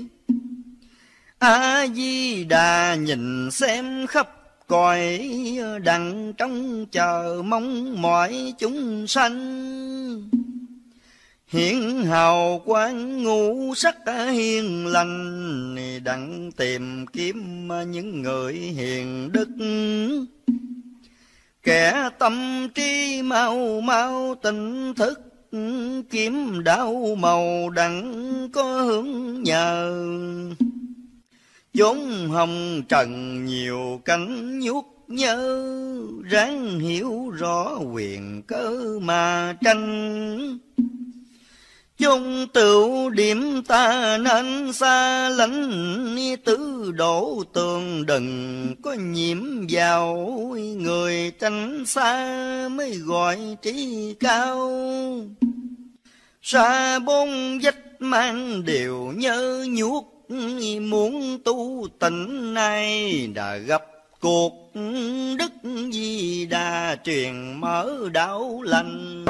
A Di Đà nhìn xem khắp cõi, đặng trong chờ mong mọi chúng sanh. Hiển hào quang ngũ sắc hiền lành, đặng tìm kiếm những người hiền đức. Kẻ tâm trí mau mau tỉnh thức, kiếm đạo màu đặng có hướng nhờ. Chốn hồng trần nhiều cánh nhút nhớ, ráng hiểu rõ quyền cơ mà tranh. Chung tựu điểm ta nên xa lánh, tứ đổ tường đừng có nhiễm vào. Người tránh xa mới gọi trí cao, xa bốn vách mang đều nhớ nhuốc. Muốn tu tịnh nay đã gặp cuộc, Đức Di Đà truyền mở đạo lành.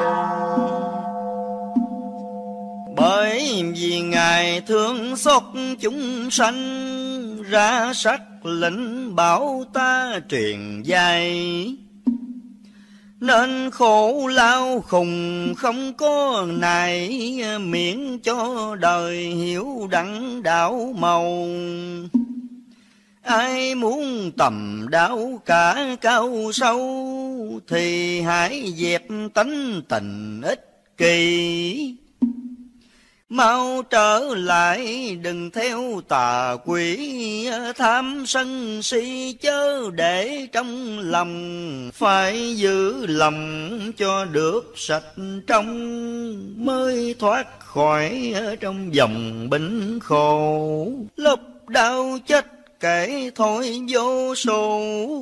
Bởi vì Ngài thương xót chúng sanh, ra sắc lệnh bảo ta truyền dạy. Nên khổ lao khùng không có này, miễn cho đời hiểu đặng đạo màu. Ai muốn tầm đạo cả cao sâu, thì hãy dẹp tánh tình ích kỳ. mau trở lại đừng theo tà quỷ, tham sân si chớ để trong lòng, phải giữ lòng cho được sạch trong, mới thoát khỏi trong dòng bệnh khổ. Lúc đau chết kể thôi vô số,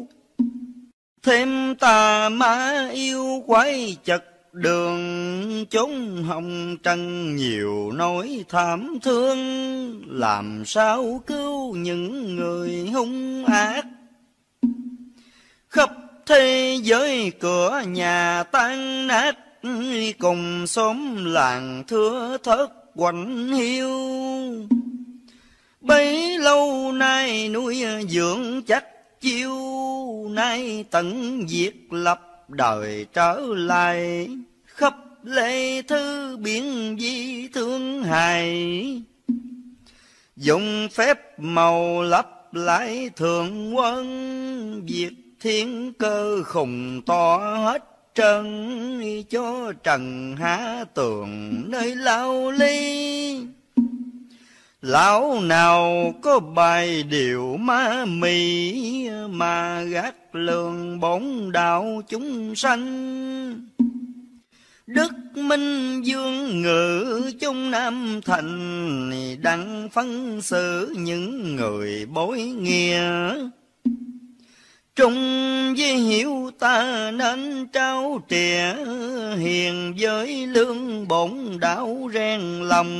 thêm tà ma yêu quái chật đường, chốn hồng trần nhiều nỗi thảm thương, làm sao cứu những người hung ác. Khắp thế giới cửa nhà tan nát, cùng xóm làng thưa thớt quạnh hiu, bấy lâu nay nuôi dưỡng chắc chiêu, nay tận diệt lập đời trở lại. Khắp lệ thư biển di thương hài, dùng phép màu lấp lại thường quân, việc thiên cơ khùng to hết trần, cho trần há tường nơi lao ly. Lão nào có bài điệu ma mị, mà gác lường bổn đạo chúng sanh. Đức Minh Dương ngự trong Nam Thành, đặng phân xử những người bối nghĩa. Trung với hiểu ta nên trao trìa, hiền với lương bổn đạo rèn lòng.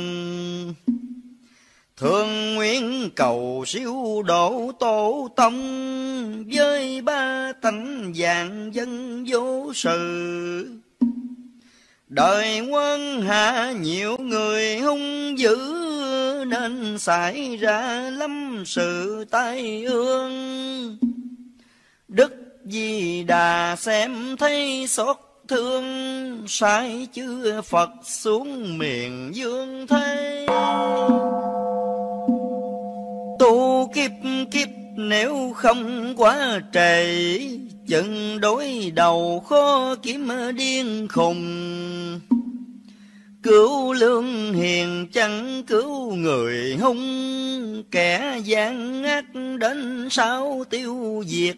Thường nguyện cầu siêu độ tổ tông, với ba tánh vạn dân vô sự. Đời quân hạ nhiều người hung dữ, nên xảy ra lắm sự tai ương. Đức Di Đà xem thấy xót thương, sai chư Phật xuống miền dương thế. Tu kiếp kiếp nếu không quá trễ, chừng đối đầu khó kiếm điên khùng. Cứu lương hiền chẳng cứu người hung, kẻ gian ác đến sao tiêu diệt.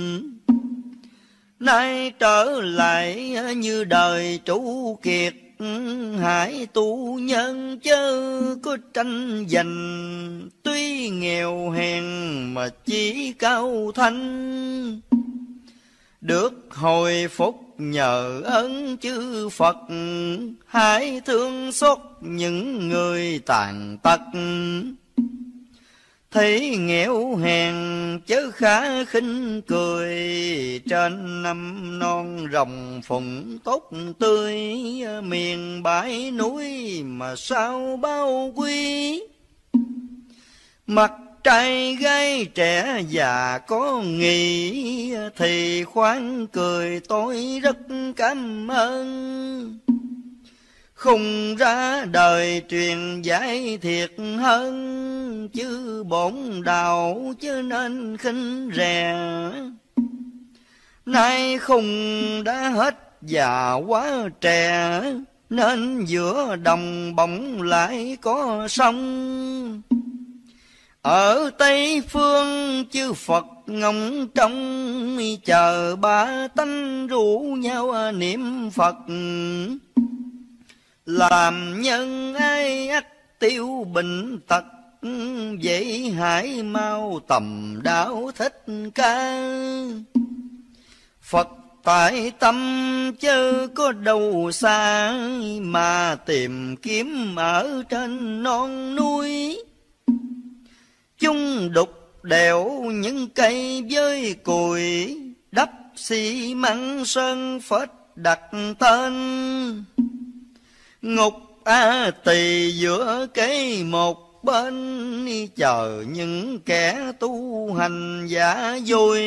Nay trở lại như đời trụ kiệt, hãy tu nhân chớ có tranh giành. Tuy nghèo hèn mà chỉ cao thanh, được hồi phúc nhờ ơn chư Phật. Hãy thương xót những người tàn tật, thấy nghèo hèn chớ khá khinh cười. Trên năm non rồng phụng tốt tươi, miền bãi núi mà sao bao quý. Mặt trai gái trẻ già có nghĩ, thì khoan cười tôi rất cảm ơn. Khùng ra đời truyền giải thiệt hơn, chứ bổn đạo chứ nên khinh rè. Nay khùng đã hết già quá trẻ, nên giữa đồng bỗng lại có sông. Ở Tây Phương chư Phật ngóng trông, chờ ba tánh rủ nhau niệm Phật. Làm nhân ai ắt tiêu bệnh tật, vậy hãy mau tầm đạo Thích Ca. Phật tại tâm chớ có đâu xa, mà tìm kiếm ở trên non núi. Chung đục đẽo những cây với cùi, đắp xi măng sơn phết đặt tên. Ngục A Tỳ giữa cái một bên, chờ những kẻ tu hành giả dối.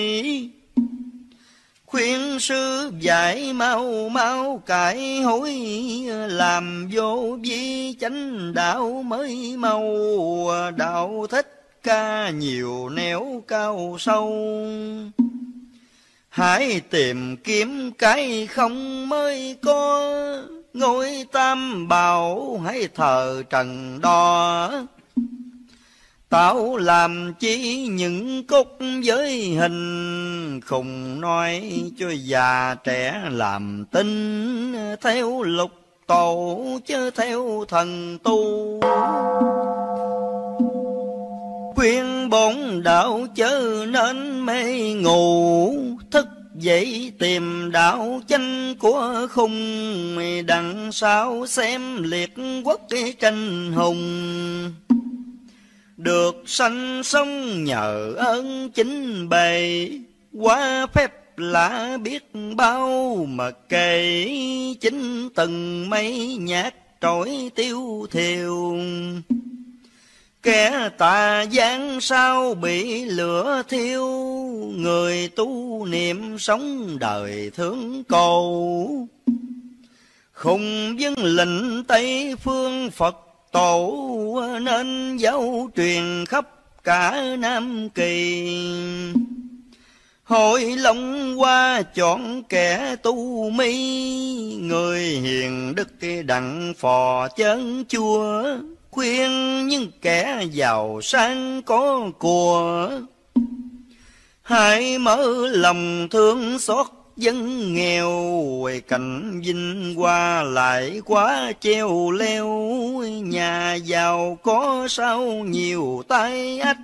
Khuyên sư dạy mau mau cải hối, làm vô vi chánh đạo mới mau. Đạo Thích Ca nhiều nẻo cao sâu, hãy tìm kiếm cái không mới có. ngôi tam bảo hãy thờ trần đo. Tạo làm chi những cốt với hình, khùng nói cho già trẻ làm tin, theo lục tổ chứ theo thần tu. Khuyên bổn đạo chớ nên mê ngủ, thức dậy tìm đạo chánh của khung, đằng sau xem liệt quốc tranh hùng. Được sanh sống nhờ ơn chính bề, qua phép lạ biết bao mà kể, chính từng mấy nhát trỗi tiêu thiêu. Kẻ tà gian sao bị lửa thiêu, người tu niệm sống đời thương cầu. Khùng dân lệnh Tây phương Phật tổ, nên giáo truyền khắp cả Nam Kỳ. Hội Long Hoa chọn kẻ tu mi, người hiền đức đặng phò chân chua. Khuyên những kẻ giàu sang có của, hãy mở lòng thương xót dân nghèo. Cảnh vinh hoa lại quá treo leo, nhà giàu có sao nhiều tai ách.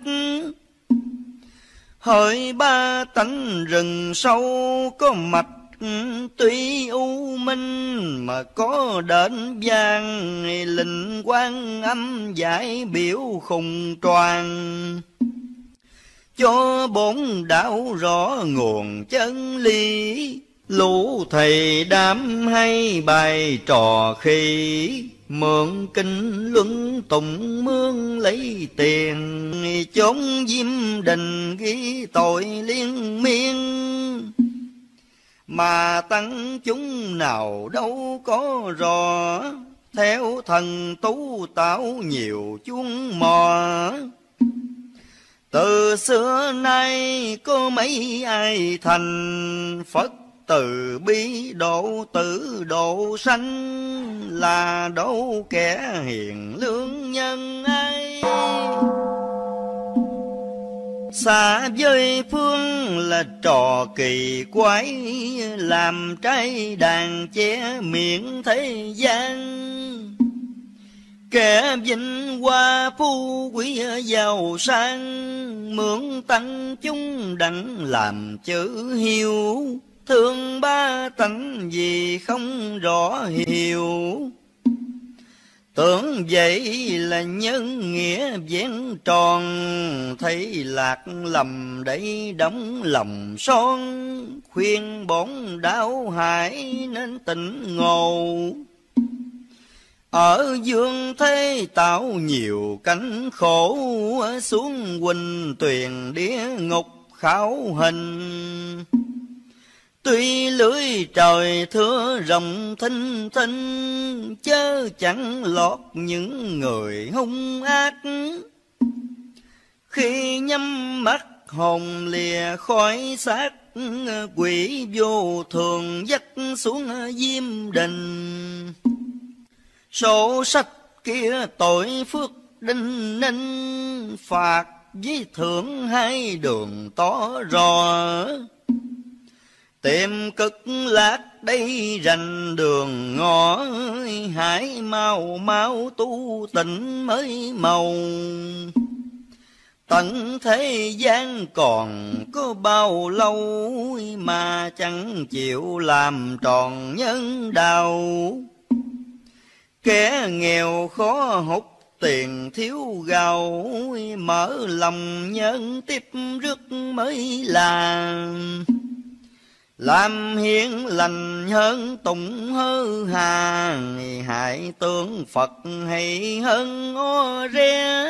Hỡi ba tánh rừng sâu có mạch, tuy u minh mà có đến vang. Linh Quan Âm giải biểu khùng troàn, cho bổn đạo rõ nguồn chân lý. Lũ thầy đám hay bài trò khi, mượn kinh luân tụng mương lấy tiền. Chốn diêm đình ghi tội liên miên, mà tăng chúng nào đâu có rõ. Theo thần tú tạo nhiều chuông mò, từ xưa nay có mấy ai thành. Phật từ bi độ tử độ sanh, là đâu kẻ hiền lương nhân ai. Xa với phương là trò kỳ quái, làm trai đàn che miệng thế gian. Kẻ vinh hoa phú quý giàu sang, mượn tăng chúng đặng làm chữ hiếu. Thương ba tánh gì không rõ hiểu, tưởng vậy là nhân nghĩa vẹn tròn. Thấy lạc lầm đấy đóng lòng son, khuyên bổn đạo hãy nên tỉnh ngộ. Ở dương thế tạo nhiều cánh khổ, xuống huỳnh tuyền địa ngục khảo hình. Tuy lưới trời thưa rộng thinh thinh, chớ chẳng lọt những người hung ác. Khi nhắm mắt hồn lìa khỏi xác, quỷ vô thường dắt xuống diêm đình. Sổ sách kia tội phước đinh ninh, phạt với thưởng hai đường tỏ rõ. Tìm cực lạc đây rành đường ngõ, hãy mau mau tu tịnh mới màu. Tận thế gian còn có bao lâu, mà chẳng chịu làm tròn nhân đạo. Kẻ nghèo khó hút tiền thiếu gạo, mở lòng nhân tiếp rước mới làm. Làm hiền lành hơn tụng hơ hà, hại tướng Phật hay hơn o re.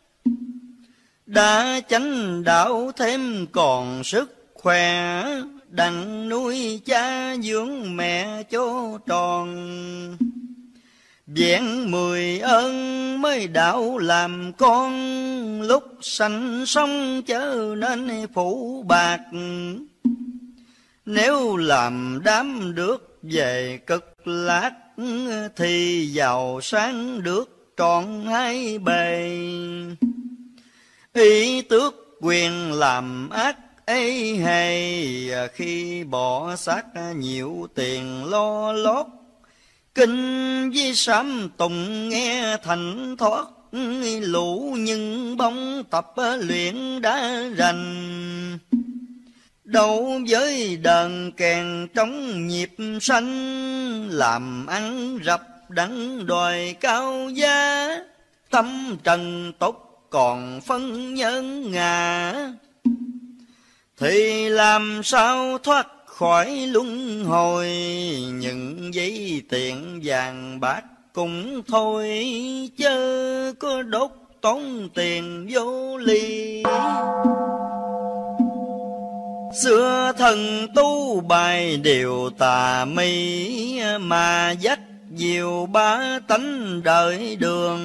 Đã chánh đạo thêm còn sức khỏe, đặng nuôi cha dưỡng mẹ cho tròn. Vẹn mười ơn mới đạo làm con, lúc sanh sống chớ nên phụ bạc. Nếu làm đám được về Cực Lạc, thì giàu sáng được trọn hai bề. Ý tước quyền làm ác ấy hay, khi bỏ xác nhiều tiền lo lót. Kinh với sám tùng nghe thành thoát, lũ nhưng bóng tập luyện đã rành. Đâu với đờn kèn trong nhịp xanh, làm ăn rập đắng đòi cao giá. Tâm trần tốt còn phân nhân ngã, thì làm sao thoát khỏi luân hồi. Những giấy tiền vàng bạc cũng thôi, chớ có đốt tốn tiền vô lý. Xưa thần tu bài điều tà mị, mà dắt diều ba tánh đời đường.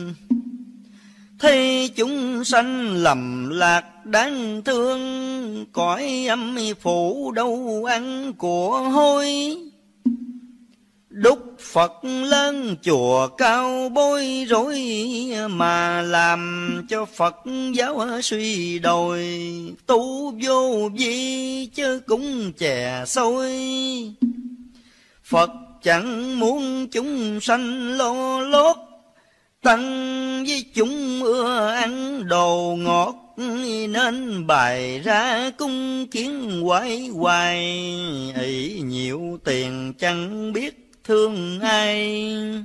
Thấy chúng sanh lầm lạc đáng thương, cõi âm phủ đâu ăn của hôi. Đúc Phật lớn chùa cao bối rối, mà làm cho Phật giáo suy đồi. Tu vô vi chứ cũng chè xôi, Phật chẳng muốn chúng sanh lo lót. Tăng với chúng ưa ăn đồ ngọt, nên bày ra cung kiến hoài hoài. Ý nhiều tiền chẳng biết thương ai,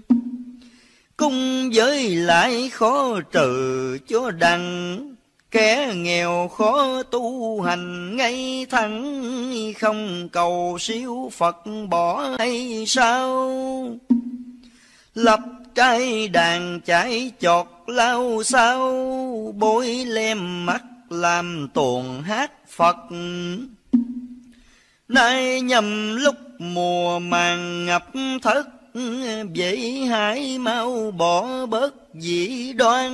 cung giới lại khó trừ cho đặng. Kẻ nghèo khó tu hành ngay thẳng, không cầu siêu Phật bỏ hay sao. Lập trái đàn chạy chọt lao sao, bôi lem mắt làm tuồng hát Phật. Nay nhầm lúc mùa màng ngập thất, vậy hãy mau bỏ bớt dị đoan.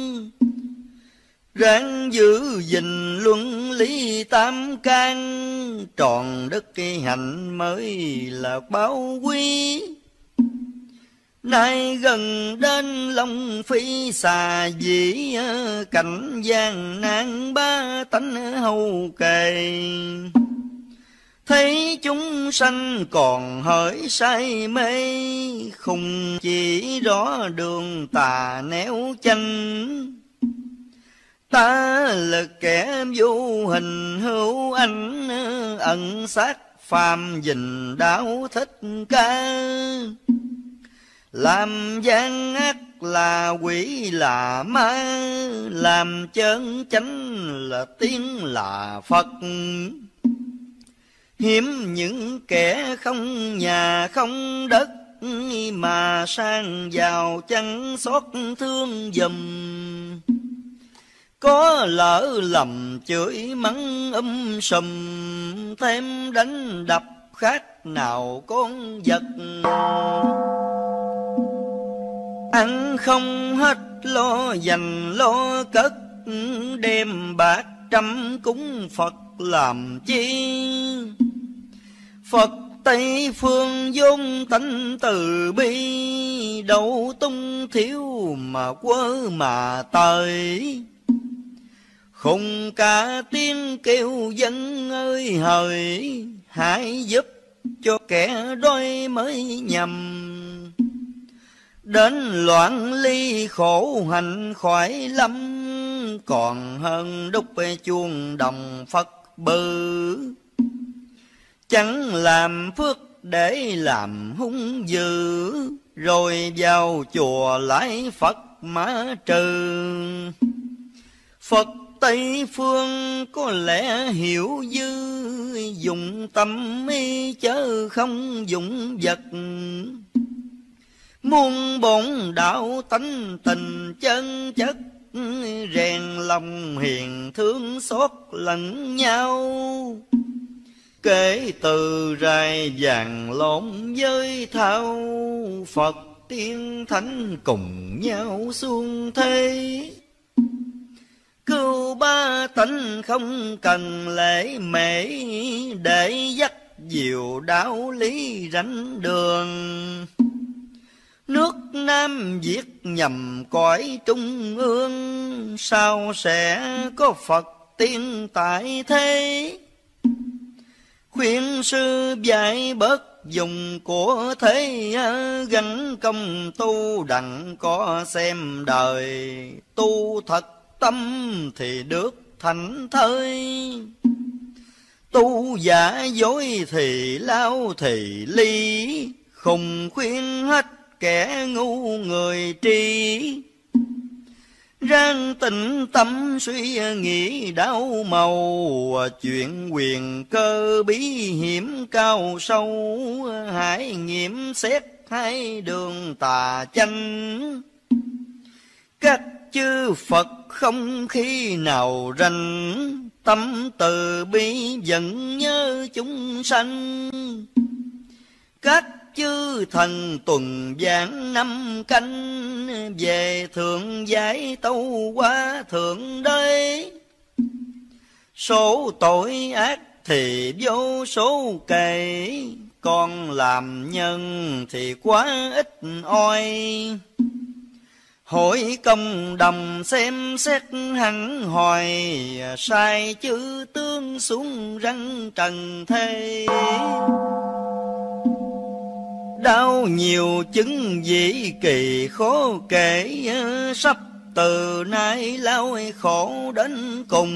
Ráng giữ gìn luân lý tam can, tròn đất hạnh mới là báo quý. Nay gần đến Long Phi xà dĩ, cảnh gian nan ba tánh hầu kề. Thấy chúng sanh còn hỡi say mê, không chỉ rõ đường tà néo chanh. Ta là kẻ vô hình hữu ảnh, ẩn sát phàm dình đạo thích ca. Làm gian ác là quỷ là ma, làm chân chánh là tiên là Phật. Hiếm những kẻ không nhà không đất, mà sang giàu chẳng xót thương giùm. Có lỡ lầm chửi mắng um sùm, thêm đánh đập khác nào con vật. Ăn không hết lo dành lo cất, đem bạc trăm cúng Phật làm chi. Phật Tây phương vốn tánh từ bi, đâu tung thiếu mà quơ mà tới. Khùng cả tiếng kêu dân ơi hời, hãy giúp cho kẻ đói mới nhầm. Đến loạn ly khổ hạnh khỏi lắm, còn hơn đúc chuông đồng Phật bự. Chẳng làm phước để làm hung dữ, rồi vào chùa lại Phật mà trừ. Phật Tây phương có lẽ hiểu dư, dùng tâm ý chớ không dùng vật. Muôn bổn đạo tánh tình chân chất, rèn lòng hiền thương xót lẫn nhau. Kể từ rài vàng lộn với thao, Phật tiên thánh cùng nhau xuông thế. Cứu ba tánh không cần lễ mễ, để dắt diệu đạo lý rảnh đường. Nước Nam Việt nhằm cõi trung ương, sao sẽ có Phật tiên tại thế. Khuyên sư dạy bớt dùng của thế, gắn công tu đặng có xem đời. Tu thật tâm thì được thành thơi, tu giả dối thì lao thì ly. Khùng khuyên hết kẻ ngu người tri, ráng tĩnh tâm suy nghĩ đau màu. Chuyện quyền cơ bí hiểm cao sâu, hãy nghiệm xét hai đường tà chánh. Các chư Phật không khi nào rành, tâm từ bi vẫn nhớ chúng sanh. Các chư thần tuần giảng năm canh, về thượng giải tâu qua thượng đế. Số tội ác thì vô số kể, còn làm nhân thì quá ít oi. Hội công đồng xem xét hẳn hoài, sai chữ tướng xuống răng trần thế. Đau nhiều chứng dĩ kỳ khó kể, sắp từ nay lao khổ đến cùng.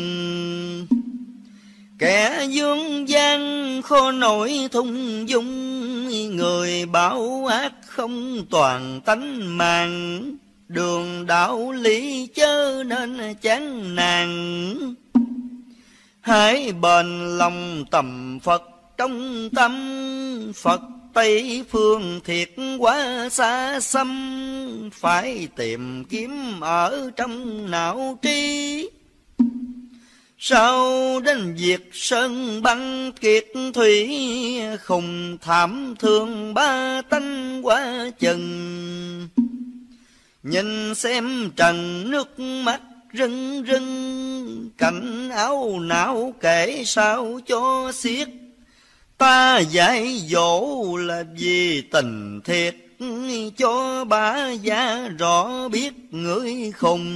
Kẻ dương gian khó nổi thung dung, người bảo ác không toàn tánh màng. Đường đạo lý chớ nên chán nản, hãy bền lòng tầm Phật trong tâm. Phật Tây phương thiệt quá xa xăm, phải tìm kiếm ở trong não trí. Sau đến việc sơn băng kiệt thủy, khùng thảm thương ba tánh quá chừng. Nhìn xem trần nước mắt rưng rưng, cảnh áo não kể sao cho xiết. Ta dạy dỗ là vì tình thiệt, cho bá gia rõ biết người khùng.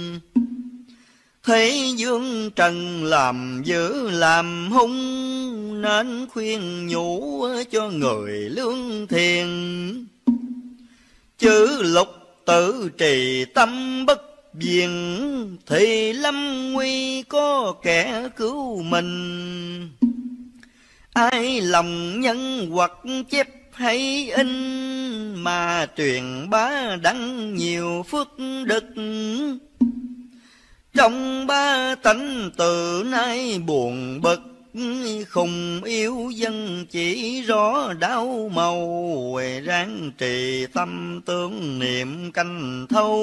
Thế dương trần làm dữ làm hung, nên khuyên nhủ cho người lương thiền. Chữ lục tự trì tâm bất viền, thì lâm nguy có kẻ cứu mình. Ai lòng nhân hoặc chép hay in, mà truyền bá đăng nhiều phước đức. Trong ba tánh từ nay buồn bực, khùng yêu dân chỉ rõ đau màu. Ráng trì tâm tương niệm canh thâu,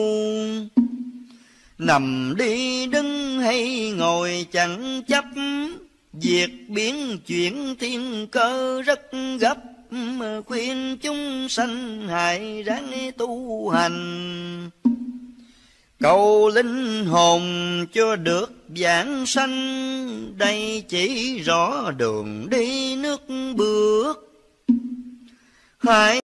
nằm đi đứng hay ngồi chẳng chấp. Việc biến chuyển thiên cơ rất gấp, khuyên chúng sanh hãy ráng tu hành. Cầu linh hồn cho được vãng sanh, đây chỉ rõ đường đi nước bước. Hãy